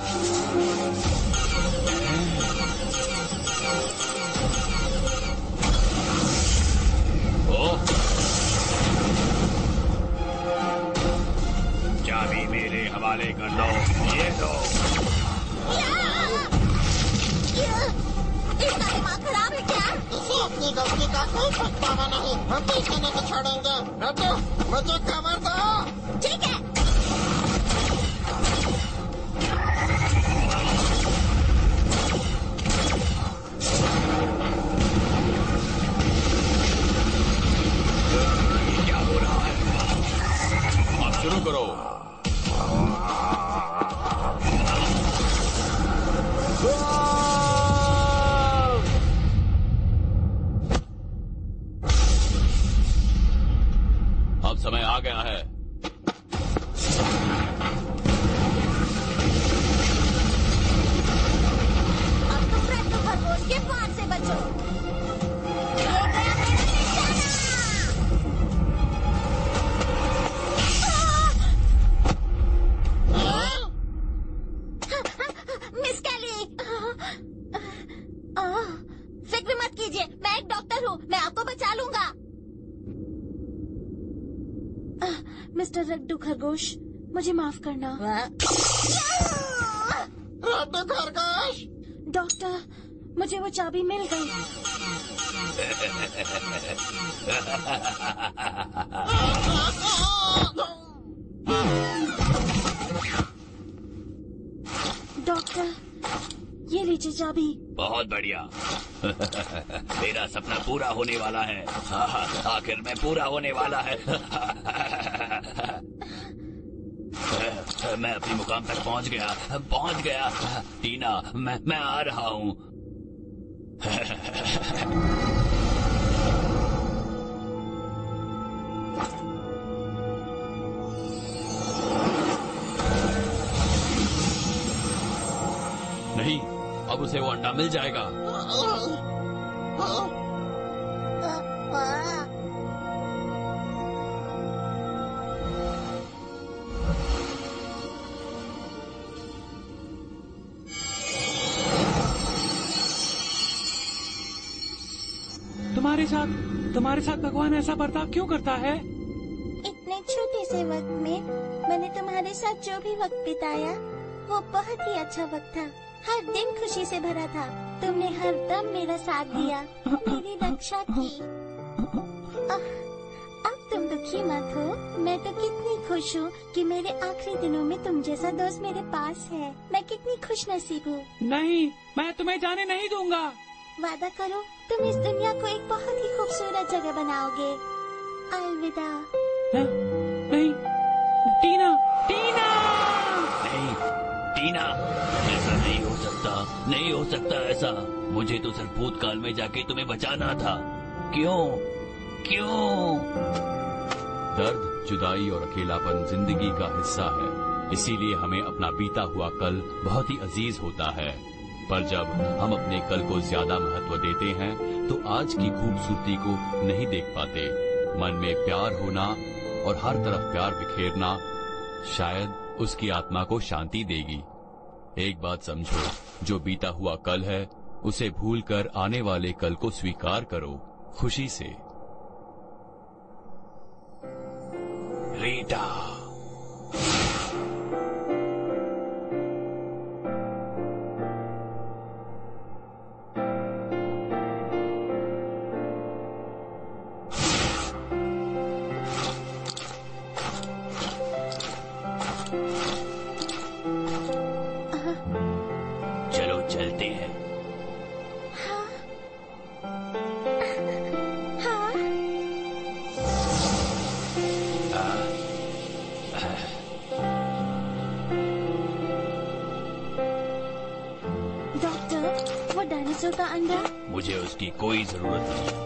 ओ चाबी मेरे हवाले कर दो। ये दो। इसका दिमाग खराब है क्या? इसे अपनी गलती का कोई पछतावा नहीं। हम पीछे नहीं छोड़ेंगे। रद्दू मुझे खबर दो। ठीक है। क्या हो रहा है? अब शुरू करो। अब समय आ गया है। अब तुम रद्दू खरगोश के वार से बचो। ये गया मेरा निशाना। मिस कैली, फिक्र मत कीजिए, मैं एक डॉक्टर हूँ, मैं आपको बचा लूंगा। मिस्टर रद्दू खरगोश, मुझे माफ करना। रद्दू खरगोश। डॉक्टर, मुझे वो चाबी मिल गई। डॉक्टर, ये लीजिए चाबी। बहुत बढ़िया। मेरा सपना पूरा होने वाला है। आखिर में पूरा होने वाला है। मैं अपनी मुकाम तक पहुंच गया पहुंच गया टीना, मैं मैं आ रहा हूँ। नहीं, अब उसे वो अंडा मिल जाएगा। तुम्हारे साथ तुम्हारे साथ भगवान ऐसा बर्ताव क्यों करता है? इतने छोटे से वक्त में मैंने तुम्हारे साथ जो भी वक्त बिताया वो बहुत ही अच्छा वक्त था। हर दिन खुशी से भरा था। तुमने हर दम मेरा साथ दिया, मेरी रक्षा की। आह, अब तुम दुखी मत हो। मैं तो कितनी खुश हूँ कि मेरे आखिरी दिनों में तुम जैसा दोस्त मेरे पास है। मैं कितनी खुश नसीब हूँ। नहीं, मैं तुम्हें जाने नहीं दूंगा। वादा करो तुम इस दुनिया को एक बहुत ही खूबसूरत जगह बनाओगे। अलविदा। है? नहीं, टीना, टीना! नहीं, टीना, ऐसा नहीं हो सकता, नहीं हो सकता ऐसा। मुझे तो सिर्फ भूतकाल में जाके तुम्हें बचाना था। क्यों? क्यों? दर्द, जुदाई और अकेलापन जिंदगी का हिस्सा है। इसीलिए हमें अपना बीता हुआ कल बहुत ही अजीज होता है। पर जब हम अपने कल को ज्यादा महत्व देते हैं तो आज की खूबसूरती को नहीं देख पाते। मन में प्यार होना और हर तरफ प्यार बिखेरना शायद उसकी आत्मा को शांति देगी। एक बात समझो, जो बीता हुआ कल है उसे भूलकर आने वाले कल को स्वीकार करो खुशी से। रीटा। चलो चलते हैं। हाँ? हाँ? डॉक्टर, वो डायनासोर का अंडा? मुझे उसकी कोई जरूरत नहीं।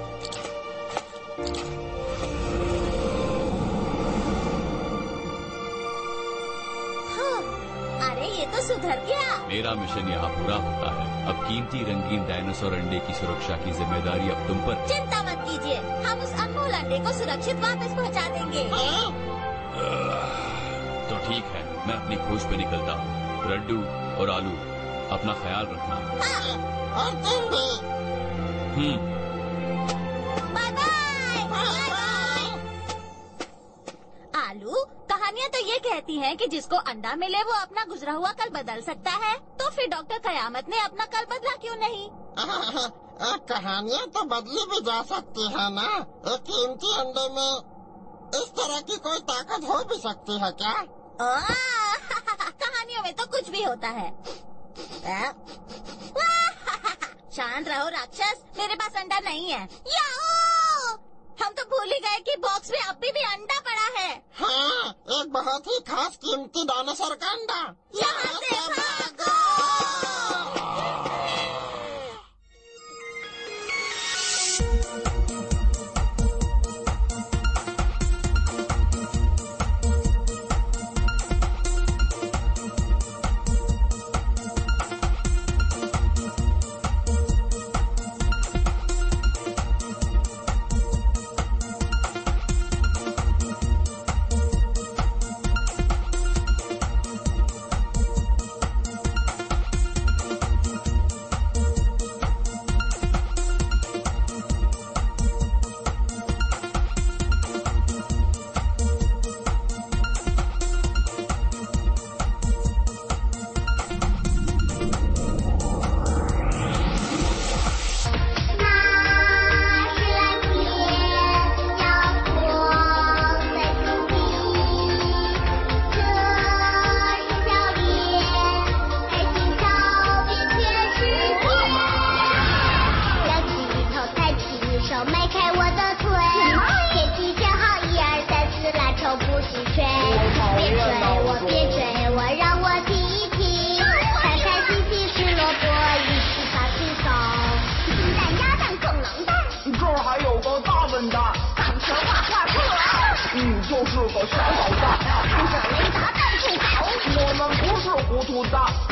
हाँ, अरे ये तो सुधर गया। मेरा मिशन यहाँ पूरा होता है। अब कीमती रंगीन डायनासोर अंडे की सुरक्षा की जिम्मेदारी अब तुम पर। चिंता मत कीजिए, हम उस अनमोल अंडे को सुरक्षित वापस पहुँचा देंगे। तो ठीक है, मैं अपनी खोज पे निकलता हूँ। रड्डू और आलू, अपना ख्याल रखना। और तुम भी। हम्म। Bye bye. Bye bye. आलू, कहानियाँ तो ये कहती हैं कि जिसको अंडा मिले वो अपना गुजरा हुआ कल बदल सकता है। तो फिर डॉक्टर कयामत ने अपना कल बदला क्यों नहीं? कहानियाँ तो बदली भी जा सकती है ना। एक कीमती अंडे में इस तरह की कोई ताकत हो भी सकती है क्या? कहानियों में तो कुछ भी होता है। शांत रहो राक्षस, मेरे पास अंडा नहीं है। याओ! हम तो भूल ही गए कि बॉक्स में अभी भी अंडा पड़ा है। हाँ, एक बहुत ही खास कीमती डायनासोर का अंडा। यहाँ से भागो! 土大。